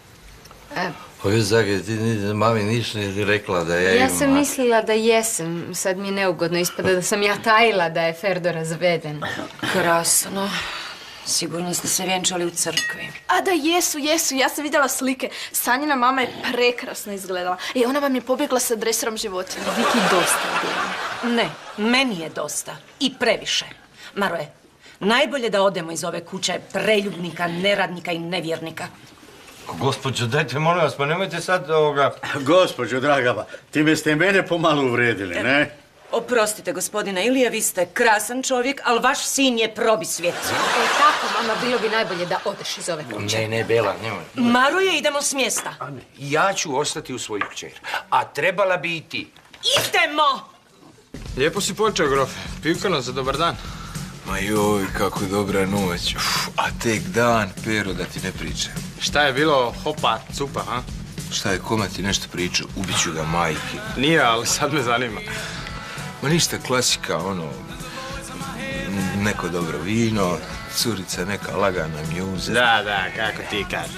Zage, ti mami niš ni rekla da ja imam... Ja sam mislila da jesam. Sad mi je neugodno ispada da sam ja tajila da je Ferdo razveden. Krasno. Sigurno ste se vjenčali u crkvi. A da jesu. Ja sam vidjela slike. Sanjina mama je prekrasno izgledala. I ona vam je pobjegla sa dreserom životinja. Viki, dosta je bilo. Ne, meni je dosta. I previše. Maroje, najbolje da odemo iz ove kuće preljubnika, neradnika i nevjernika. Gospođo, dajte, molim vas, pa nemojte sad ovoga... Gospođo, dragava, time ste mene pomalo uvredili, ne? Oprostite, gospodine Ilija, vi ste krasan čovjek, ali vaš sin je probisvjet. Tako, mama, bilo bi najbolje da odeš iz ove kuće. Ne, Bela, nemoj. Maroje, idemo s mjesta. Ja ću ostati u svoju kćer, a trebala bi i ti. Idemo! Lijepo si počeo, grofe. Pivkano za dobar dan. Ma joj, kako dobra noć. A tek dan, Pero, da ti ne pričam. Šta je bilo hopa, cupa, a? Šta je, koma ti nešto pričao? Ubiću ga, majke. Nije, ali sad me zanima. Ma ništa, klasika, ono... Neko dobro vino, curica neka lagana mjuza. Da, kako ti kažeš.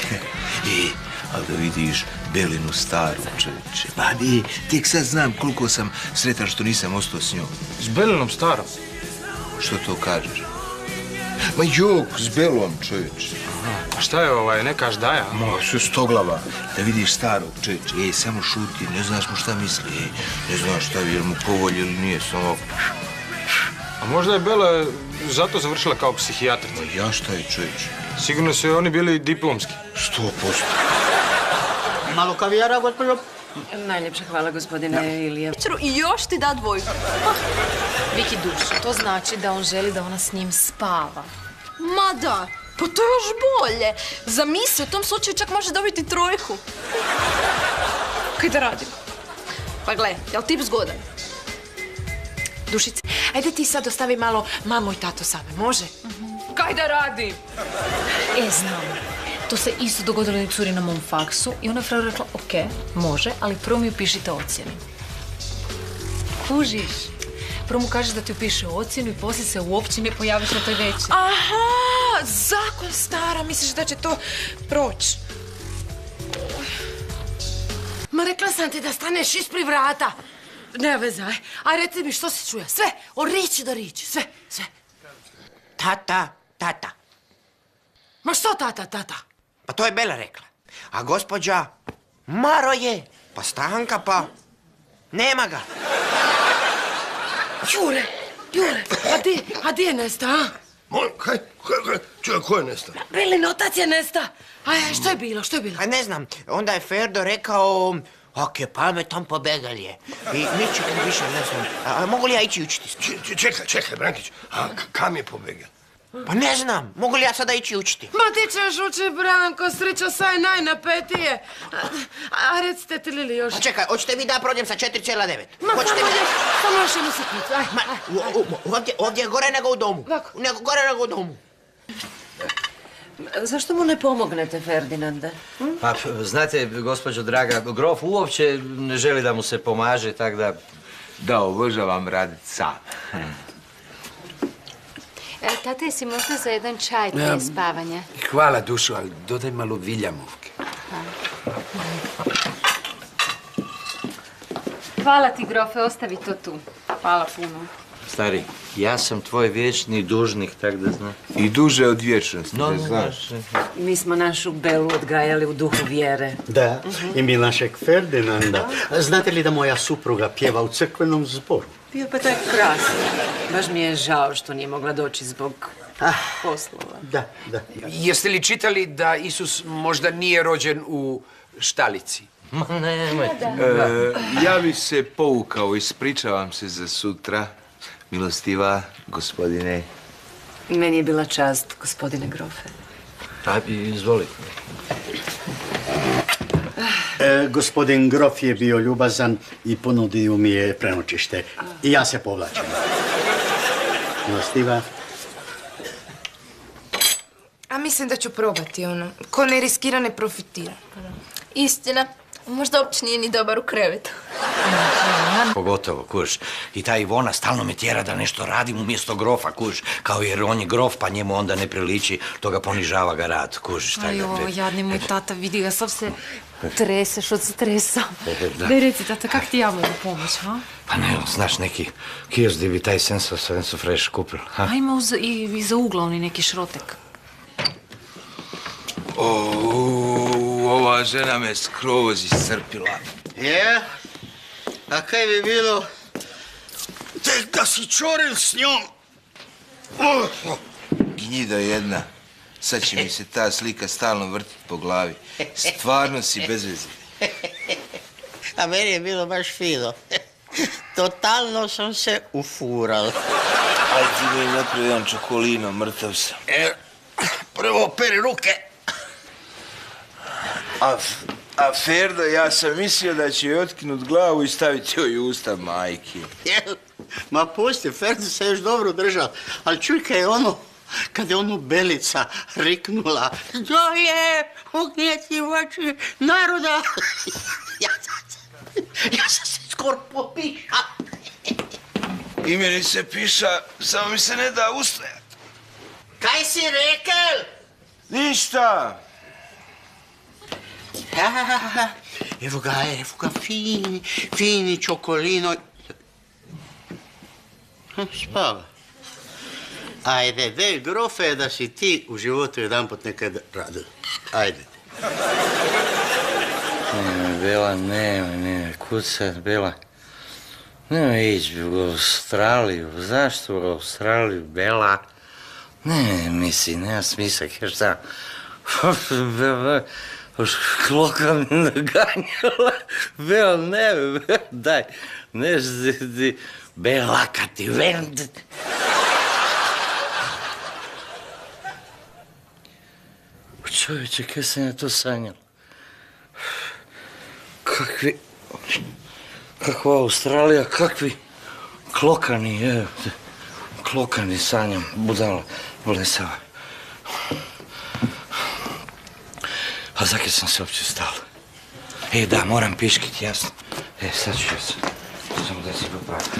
Ali da vidiš Belinu staru, čovječe. Pa ne, tek sad znam koliko sam sretan što nisam ostao s njom. S Belinom starom? Što to kažeš? Ma jok, s Belom, čovječe. A šta je neka ždaja? Ma, sve stoglava. Da vidiš starog, čovječe. Samo šuti, ne znaš mu šta misli. Ne znaš šta, je li mu povolj ili nije, samo... A možda je Bela zato završila kao psihijatrica? Ma ja šta je, čovječe? Sigurno su oni bili diplomski. 100%. Malo kavijara, gospođo? Najljepša hvala, gospodine Ilija. I još ti da dvojku. Viki, dušo, to znači da on želi da ona s njim spava. Ma da, pa to je još bolje. Zamisli, u tom slučaju čak može dobiti 3. Kaj da radim? Pa gle, jel tip zgodan? Dušice, ajde ti sad ostavi malo mamu i tato same, može? Kaj da radim? Znam. To se isto dogodilo i curi na mom faksu i ona je Fredo rekla, ok, može, ali prvo mi upišite ocjenu. Kužiš? Prvo mu kažeš da ti upiše ocjenu i poslije se uopće ne pojaviš na toj večeri. Aha, zakon stara, misliš da će to proći? Ma rekla sam ti da staneš ispred vrata. Ne veze, aj reci mi što si čuja. Sve, od riči do riči, sve. Tata. Ma što tata? Pa to je Bela rekla. A gospođa Maroje, pa Stanka, pa nema ga. Jure, a di je nesta, a? Molim, kaj? Čuj, ko je nestao? Belin otac je nesta. Aj, što je bilo? A ne znam, onda je Ferdo rekao, ak je pametan, pobegal je. I ničeg više ne znam. A mogu li ja ići učiti? Čekaj, Brankić, a kam je pobegal? Pa ne znam, mogu li ja sada ići učiti? Ma ti ćeš uči, Branko, sreća saj najnapetije. A recite ti, Lili, još... A čekaj, hoćete vi da prođem sa 4,9? Ma samo još jednu sitnicu, aj. Ovdje je gore nego u domu. Gore nego u domu. Zašto mu ne pomognete, Ferdinande? Pa, znate, gospođo draga, grof uopće ne želi da mu se pomaže, tak da... Da, obožavam raditi sam. Tata, jesi možda za jedan čaj prije spavanja? Hvala, dušo, ali dodaj malo viljamovke. Hvala ti, grofe, ostavi to tu. Hvala puno. Stari, ja sam tvoj vječni dužnik, tak da znam. I duže od vječnosti, No, ne znaš. Mi smo našu Belu odgajali u duhu vjere. Da, i mi našeg Ferdinanda. Znate li da moja supruga pjeva u crkvenom zboru? Pa to je krasno. Baš mi je žao što nije mogla doći zbog poslova. Da. Jeste li čitali da Isus možda nije rođen u štalici? Ma nemojte. Ja bi se povukao, ispričavam se za sutra. Milostiva, gospodine. Meni je bila čast, gospodine grofe. Izvolite. Gospodin grof je bio ljubazan i ponudio mi je prenoćište. I ja se povlačim. Milostiva. A mislim da ću probati, Ko ne riskira, ne profitira. Istina. Možda uopće nije ni dobar u krevetu. Pogotovo, kuš. I ta Ivona stalno me tjera da nešto radim umjesto grofa, kuš. Kao jer on je grof, pa njemu onda ne priliči, to ga ponižava ga rad, kuš. Jadni moj tata, vidi ga, sav se treseš od stresa. Daj reci, tata, kak ti ja mogu pomoć, ha? Pa ne, znaš, neki kiosk gdje bi taj Senso Fresh kupil, ha? Ajmo i za ugla oni neki šrotek. Ova žena me skroz iscrpila. Je? A kaj bi bilo tek da si čoril s njom? Gnjida jedna. Sad će mi se ta slika stalno vrtiti po glavi. Stvarno si bez veze. A meni je bilo baš fino. Totalno sam se ufural. Ajde ti mi napravi jedan čokolino, mrtav sam. Prvo peri ruke. A Ferdo, ja sam mislio da će joj otkinut glavu i staviti joj u usta majke. Ma pusti, Ferdo se još dobro držao. Ali čuj kad je ono Belica riknula. Dolje, ugnjeti u oči naroda. Ja sam se skoro popiša. I meni se piša, samo mi se ne da ustajati. Kaj si rekel? Ništa. Evo ga, fini čokolino. Spava. Ajde, dej, grofe, da si ti u životu jedanput nekad radil. Ajde. Bela, ne, kud sad, Bela? Nemoj ići u Australiju. Zašto u Australiju, Bela? Ne, mislim, nema smisla, jer šta? Kloka mi naganjala. Bela, ne, daj, nešto ti... Bela, kad ti vend... Čovječe, kaj sam ja to sanjala? Kakva Australija, kakvi klokani, klokani sanjam, budala, blesava. A zakaj sam se uopće stala? Da, moram piškit, jasno. Sad ću ja sam. Samo da se popravim.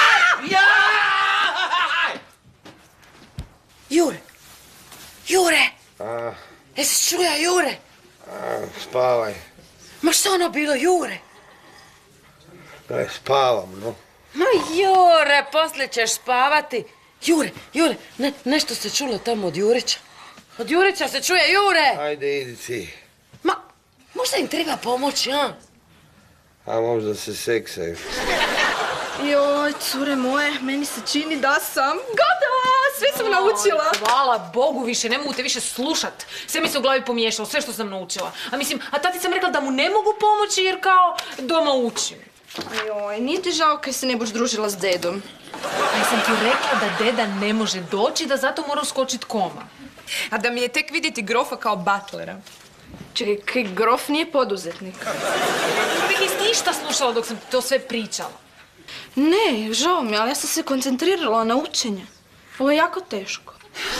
Jure! Jesi čuja, Jure? Spavaj. Ma što ono bilo, Jure? Daj, spavam, no. Ma Jure, poslije ćeš spavati. Jure, nešto se čulo tamo od Jureća. Od Jureća se čuje, Jure! Ajde, idi ti. Ma, možda im treba pomoći, a? A možda se seksaju. Joj, cure moje, meni se čini da sam gotova, sve sam naučila. Hvala Bogu više, ne mogu te više slušat. Sve mi se u glavi pomiješalo, sve što sam naučila. A tati sam rekla da mu ne mogu pomoći jer kao doma učim. Joj, nije ti žao kaj se ne boš družila s dedom? Ja sam ti rekla da deda ne može doći, da zato mora uskočit koma. A da mi je tek vidjeti grofa kao butlera. Čekaj, kaj grof nije poduzetnik? Uvijek nisi ništa slušala dok sam ti to sve pričala. Ne, žao mi, ali ja sam se koncentrirala na učenje. Ovo je jako teško.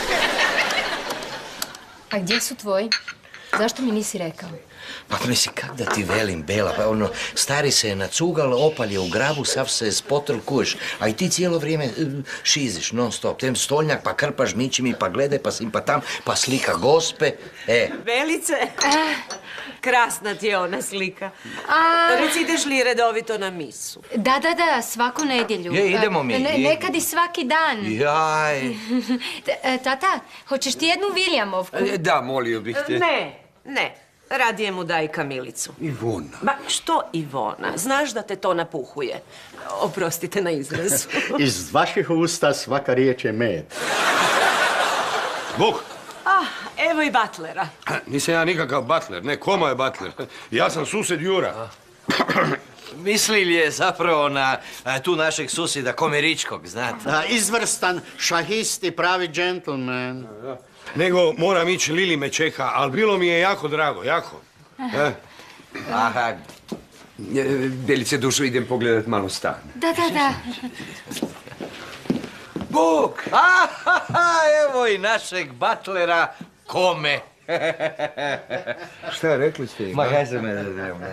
A gdje su tvoji? Zašto mi nisi rekao? Pa mislim, kak da ti velim, Bela, pa ono, stari se je nacugal, opal je u grabu, sav se je spotrl kuš, a i ti cijelo vrijeme šiziš, non stop, tem stolnjak, pa krpaš mičimi, pa gledaj, pa sim, pa tam, pa slika gospe, Belice, krasna ti je ona slika. Reci, ideš li redovito na misu? Da, svaku nedjelju. Idemo mi. Nekad i svaki dan. Jaj. Tata, hoćeš ti jednu Viljamovku? Da, molio bih te. Ne. Radije mu daj Kamilicu. Ivona. Ma što Ivona? Znaš da te to napuhuje. Oprostite na izrazu. Iz vaših usta svaka riječ je med. Bog! Evo i butlera. Nisam ja nikakav butler, ne, Koma je butler. Ja sam sused Jura. Misli je zapravo na tu našeg susjeda Komeričkog, znate? Izvrstan šahist i pravi džentlmen. Nego moram ići, Lili me čeka, ali bilo mi je jako drago, jako. Aha. Belice, dušo, idem pogledat malo stan. Da. Bog! Evo i našeg butlera Kome. Šta, rekli ste im? Ma kaj se me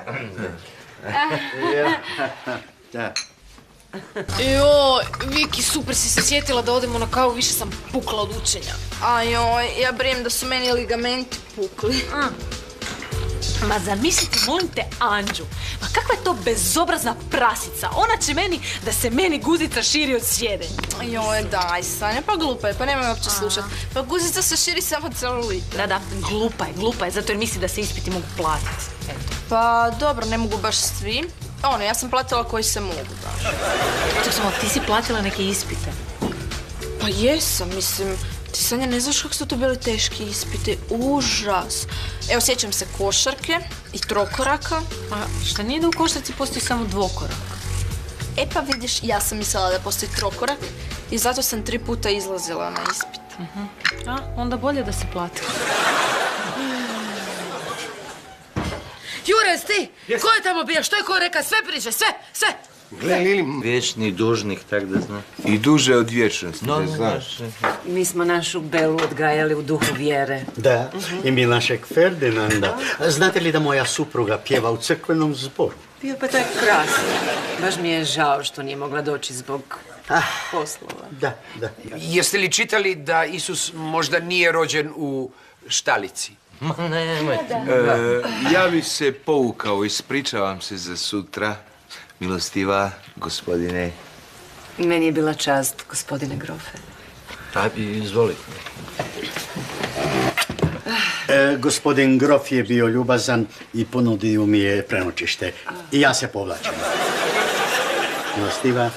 Da. Joj, Viki, super si se sjetila da odemo na kavu, više sam pukla od učenja. A joj, ja brinem da su meni ligamenti pukli. Ma zamislite, molim te, Anđu. Ma kakva je to bezobrazna prasica? Ona će meni da se meni guzica širi od sjedenja. Joj, daj, Sanja, pa glupa je, pa nemoj uopće slušat. Pa guzica se širi samo celulita. Da, glupa je, zato jer misli da se ispiti mogu platiti. Pa dobro, ne mogu baš svi. Ja sam platila koji se mogu baš. Čak samo, ti si platila neke ispite. Pa jesam, mislim, ti Sanja ne znaš kako su to bili teški ispiti, užas. Evo, sjećam se košarke i trokoraka. A šta nije da u košarci postoji samo dvokorak? E pa vidiš, ja sam mislila da postoji trokorak i zato sam 3 puta izlazila na ispit. A, onda bolje da se plati. Jure, sti! Ko je tamo bio? Što je ko reka? Sve priče, sve! Gle, Lili... Vječni dužnik, tak da zna. I duže od vječnosti, No, znaš. Mi smo našu Belu odgajali u duhu vjere. Da, i mi našeg Ferdinanda. Znate li da moja supruga pjeva u crkvenom zboru? Pa to je krasno. Baš mi je žao što nije mogla doći zbog poslova. Da. Jeste li čitali da Isus možda nije rođen u štalici? Ma nemoj. Ja bi se povukao, ispričavam se za sutra. Milostiva, gospodine. Meni je bila čast, gospodine grofe. Izvolite. Gospodin Grof je bio ljubazan i ponudio mi je prenoćište. I ja se povlačim. Milostiva.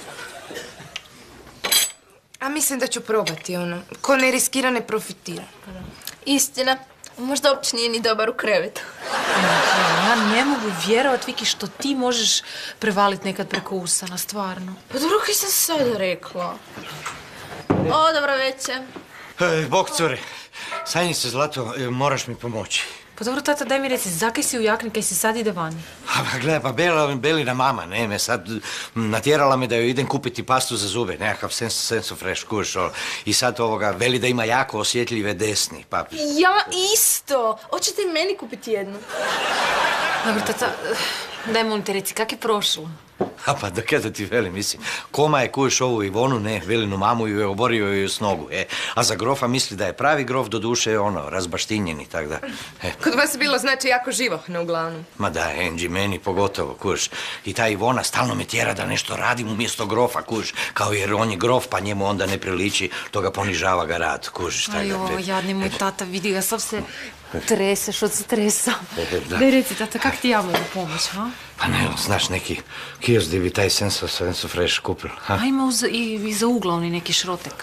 A mislim da ću probati, ko ne riskira, ne profitira. Istina, možda uopće nije ni dobar u krevetu. Ja ne mogu vjerovat, Viki, što ti možeš prevaliti nekad preko usana, stvarno. Pa dobro, kaj sam sada rekla? O, dobro večer. Bog, cure. Sanjice, zlato, moraš mi pomoći. Pa dobro, tata, daj mi reci, zakaj si u jakni kaj si sad ide vani? Pa gledaj, pa Belina mama, ne, me sad natjerala me da joj idem kupiti pastu za zube, nekakav senso fresh kuš, i sad veli da ima jako osjetljive desni, pa... Ja isto! Hoćete i meni kupiti jednu? Dobro, tata, daj molim te reci, kak je prošlo? A pa da kada ti velim, mislim, koma je kuš ovu Ivonu, ne, Velinu mamu ju je oborio ju s nogu, a za grofa misli da je pravi grof, do duše razbaštinjeni, tak da, Kod vas bilo znači jako živahno, uglavnom. Ma da, Angie, meni pogotovo, kuš. I ta Ivona stalno me tjera da nešto radim umjesto grofa, kuš. Kao jer on je grof, pa njemu onda ne priliči, to ga ponižava ga rad, kuš. Jadni moj tata, vidi ga, sav se treseš od stresa. Daj reci, tata, kak ti ja mogu pomoć, ha? Pa ne, znaš, neki kiosk gdje bi taj senso fresh kupil, ha? A ima i za ugla oni neki šrotek.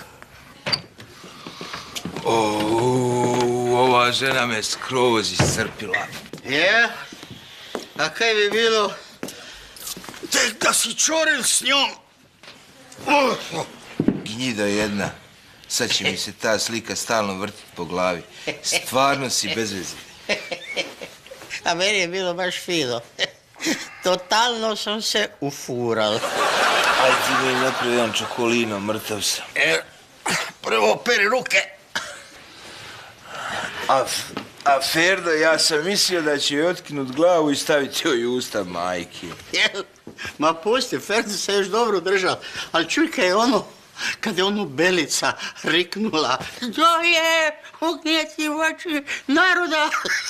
Ova žena me skroz iscrpila. Je? A kaj bi bilo tek da si čoril s njom? Gnjida jedna. Sad će mi se ta slika stalno vrtiti po glavi. Stvarno si bez veze. A meni je bilo baš fino. Totalno sam se ufural. Ajde ti mi napravi jedan čokolino, mrtav sam. Prvo peri ruke. A Ferdo, ja sam mislio da će joj otkinut glavu i staviti joj u usta majke. Ma pusti, Ferdo se još dobro držao. Ali čuj kad je Belica riknula. Dolje, ugnjeti oči naroda.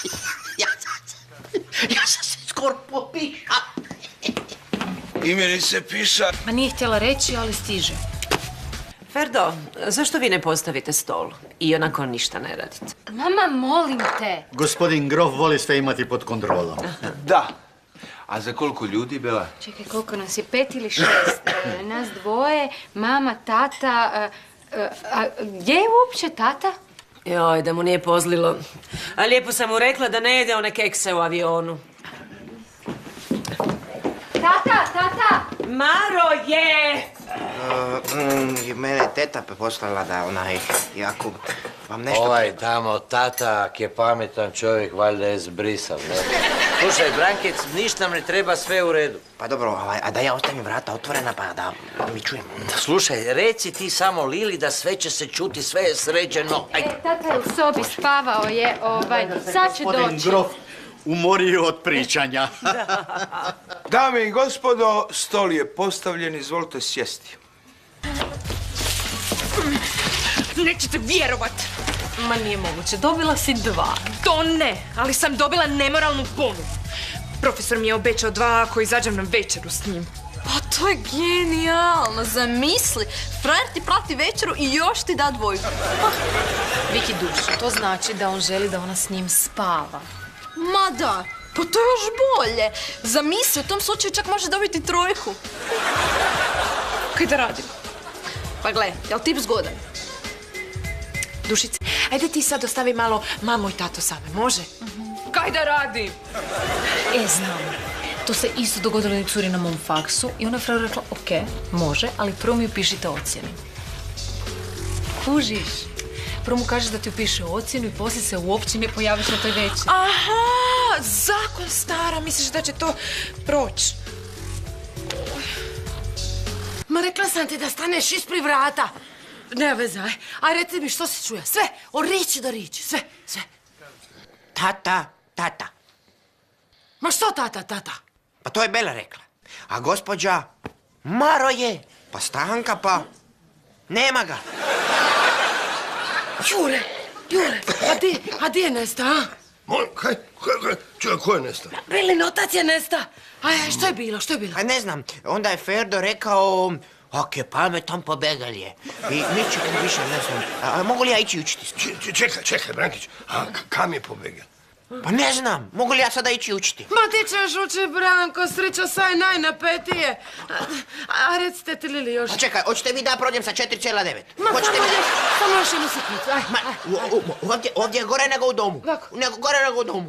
Ja sam se skoro popiša. I meni se piša. Ma nije htjela reći, ali stiže. Ferdo, zašto vi ne postavite stol i onako ništa ne radite? Mama, molim te. Gospodin Grof voli sve imati pod kontrolom. Da. A za koliko ljudi, Bela? Čekaj, koliko nas je, 5 ili 6? Nas dvoje, mama, tata... A gdje je uopće tata? Joj, da mu nije pozlilo. A lijepo sam mu rekla da ne jede one kekse u avionu. Tata! Maro je! Mene teta poslala da Jakub vam nešto... Ovaj tamo tata, ak je pametan čovjek, valjda je zbrisav, ne? Slušaj, Brankec, ništa nam ne treba, sve u redu. Pa dobro, a da ja ostavim vrata otvorena pa da mi čujemo. Slušaj, reci ti samo Lili da sve će se čuti, sve je sređeno. Tata je u sobi, spavao je, sad će doći. Grof umorio od pričanja. Dame i gospodo, stol je postavljen, izvolite sjesti. Nećete vjerovat. Ma nije moguće, dobila si 2. To ne, ali sam dobila nemoralnu ponudu. Profesor mi je obećao 2 ako izađem na večeru s njim. Pa to je genijalno, zamisli. Frajer ti plati večeru i još ti da 2. Viki dušo, to znači da on želi da ona s njim spava. Ma da, pa to je još bolje. Zamisli, u tom slučaju čak može dobiti 3. Kaj da radim? Pa gle, jel tip zgodan? Dušice, ajde ti sad ostavi malo mamu i tato same, može? Kaj da radim? Znam. To se isto dogodilo i curi na mom faksu i ona je frajer rekla, ok, može, ali prvo mi upišite ocjenu. Kužiš? Prvo mu kažeš da ti upiše ocjenu i poslije se uopće ne pojaviš na toj večeri. Aha, zakon stara, misliš da će to proći? Ma rekla sam ti da staneš ispred vrata. Ne veze, aj reci mi što si čuja. Sve, od riči do riči, sve. Tata. Ma što tata? Pa to je Bela rekla. A gospođa Maro je. Pa Stanka pa... Nema ga. Jure, a di je nesta, a? Molim, kaj? Čuj, ko je nesta? Belin otac je nesta. Aj, što je bilo? A ne znam, onda je Ferdo rekao... Ak je pametan, pobegal je. I ničeg više ne znam. A mogu li ja ići učiti? Čekaj, Brankić. A kam je pobegal? Pa ne znam. Mogu li ja sada ići učiti? Ma ti ćeš ući, Branko, sreća saj najnapetije. A recite ti, Lili, još... A čekaj, hoćete vi da prođem sa 4,9? Ma samo još jednu sekund. Ovdje je gore nego u domu. Gore nego u domu.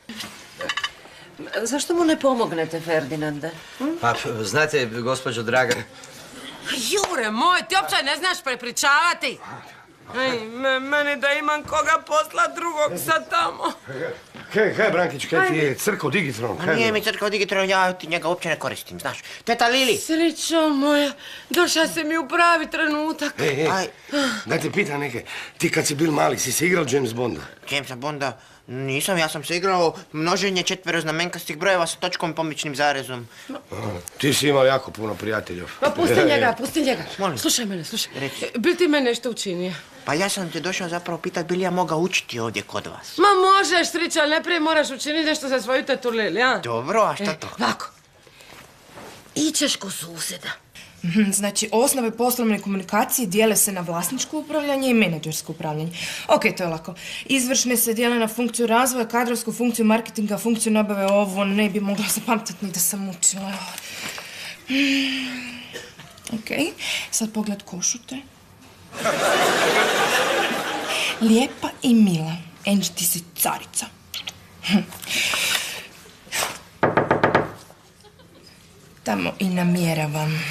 Zašto mu ne pomognete, Ferdinande? Pa, znate, gospođo draga... Jure moj, ti uopće ne znaš prepričavati. Meni da imam koga posla drugog sad tamo. Kaj, Brankić, kaj ti je crkao digitron? A nije mi crkao digitron, ja njega uopće ne koristim, znaš. Teta Lili. Srećo moja, došla si mi u pravi trenutak. Da te pitam neke, ti kad si bil mali, si se igrao James Bonda? Jamesa Bonda? Nisam, ja sam se igrao množenje četveroznamenkastih brojeva sa točkom i pomičnim zarezom. Ti si imao jako puno prijateljov. Pa pusti njega. Slušaj mene, slušaj. Bil ti meni nešto učinio? Pa ja sam te došao zapravo pitat bi li ja mogao učiti ovdje kod vas. Ma možeš, Sreća, ali najprije moraš učiniti nešto za svoju tetu Lili, a? Dobro, a šta to? Ovako. Ićeš ko susjeda. Znači, osnove poslovne komunikacije dijele se na vlasničko upravljanje i menadžersko upravljanje. Ok, to je lako. Izvršne se dijele na funkciju razvoja, kadrovsku funkciju marketinga, funkciju nabave, ovo ne bi mogla zapamtiti ni da sam učila. Ok, sad pogled košute. Lijepa i mila. Angie, ti si carica. Tamo i namjeravam.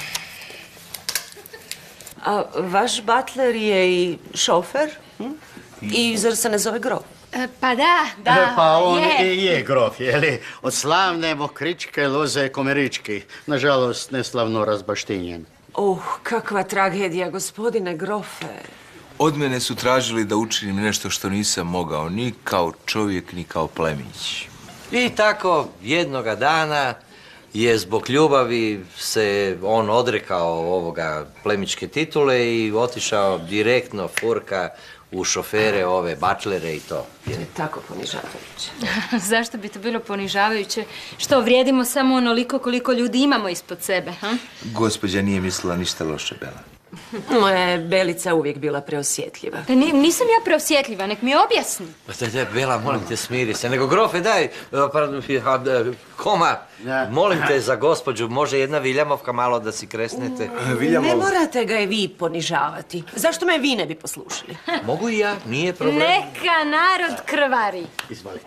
A vaš butler je i šofer? I zar se ne zove Grof? Pa da. Pa on je grof, jeli? Od slavne Mokričke loze Komerički. Nažalost, neslavno razbaštinjen. Kakva tragedija, gospodine Grofe. Od mene su tražili da učinim nešto što nisam mogao, ni kao čovjek, ni kao plemić. I tako, jednoga dana je zbog ljubavi se on odrekao ovoga plemičke titule i otišao direktno furka u šofere, ove butlere i to. To je tako ponižavajuće. Zašto bi to bilo ponižavajuće? Što, vrijedimo samo onoliko koliko ljudi imamo ispod sebe, ha? Gospođa nije mislila ništa loše, Bela. Moja je Belica uvijek bila preosjetljiva. Nisam ja preosjetljiva, nek mi objasni. Bela, molim te, smiri se. Nego, Grofe, daj, Koma, molim te za gospođu, može jedna Viljamovka malo da si kresnete? Ne morate ga i vi ponižavati. Zašto me vi ne bi poslušali? Mogu i ja, nije problem. Neka narod krvari. Izvoli.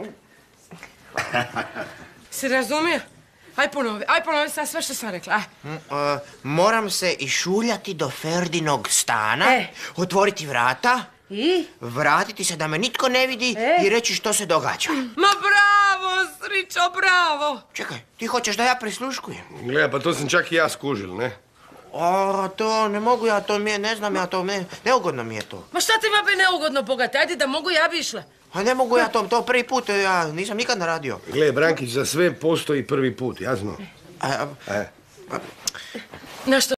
Si razumio? Aj ponovi sad sve što sam rekla, Moram se išuljati do Ferdinog stana, otvoriti vrata I? Vratiti se da me nitko ne vidi i reći što se događa. Ma bravo, Srićo, bravo! Čekaj, ti hoćeš da ja prisluškujem? Gle, pa to sam čak i ja skužil, ne? O, to ne mogu ja, to mi je, ne znam ja to, neugodno mi je to. Ma šta ti ma bi neugodno, bogate? Ajde da mogu, ja bi išla. A ne mogu ja to prvi put, ja nisam nikad naradio. Gle, Brankić, za sve postoji prvi put, jasno? Na što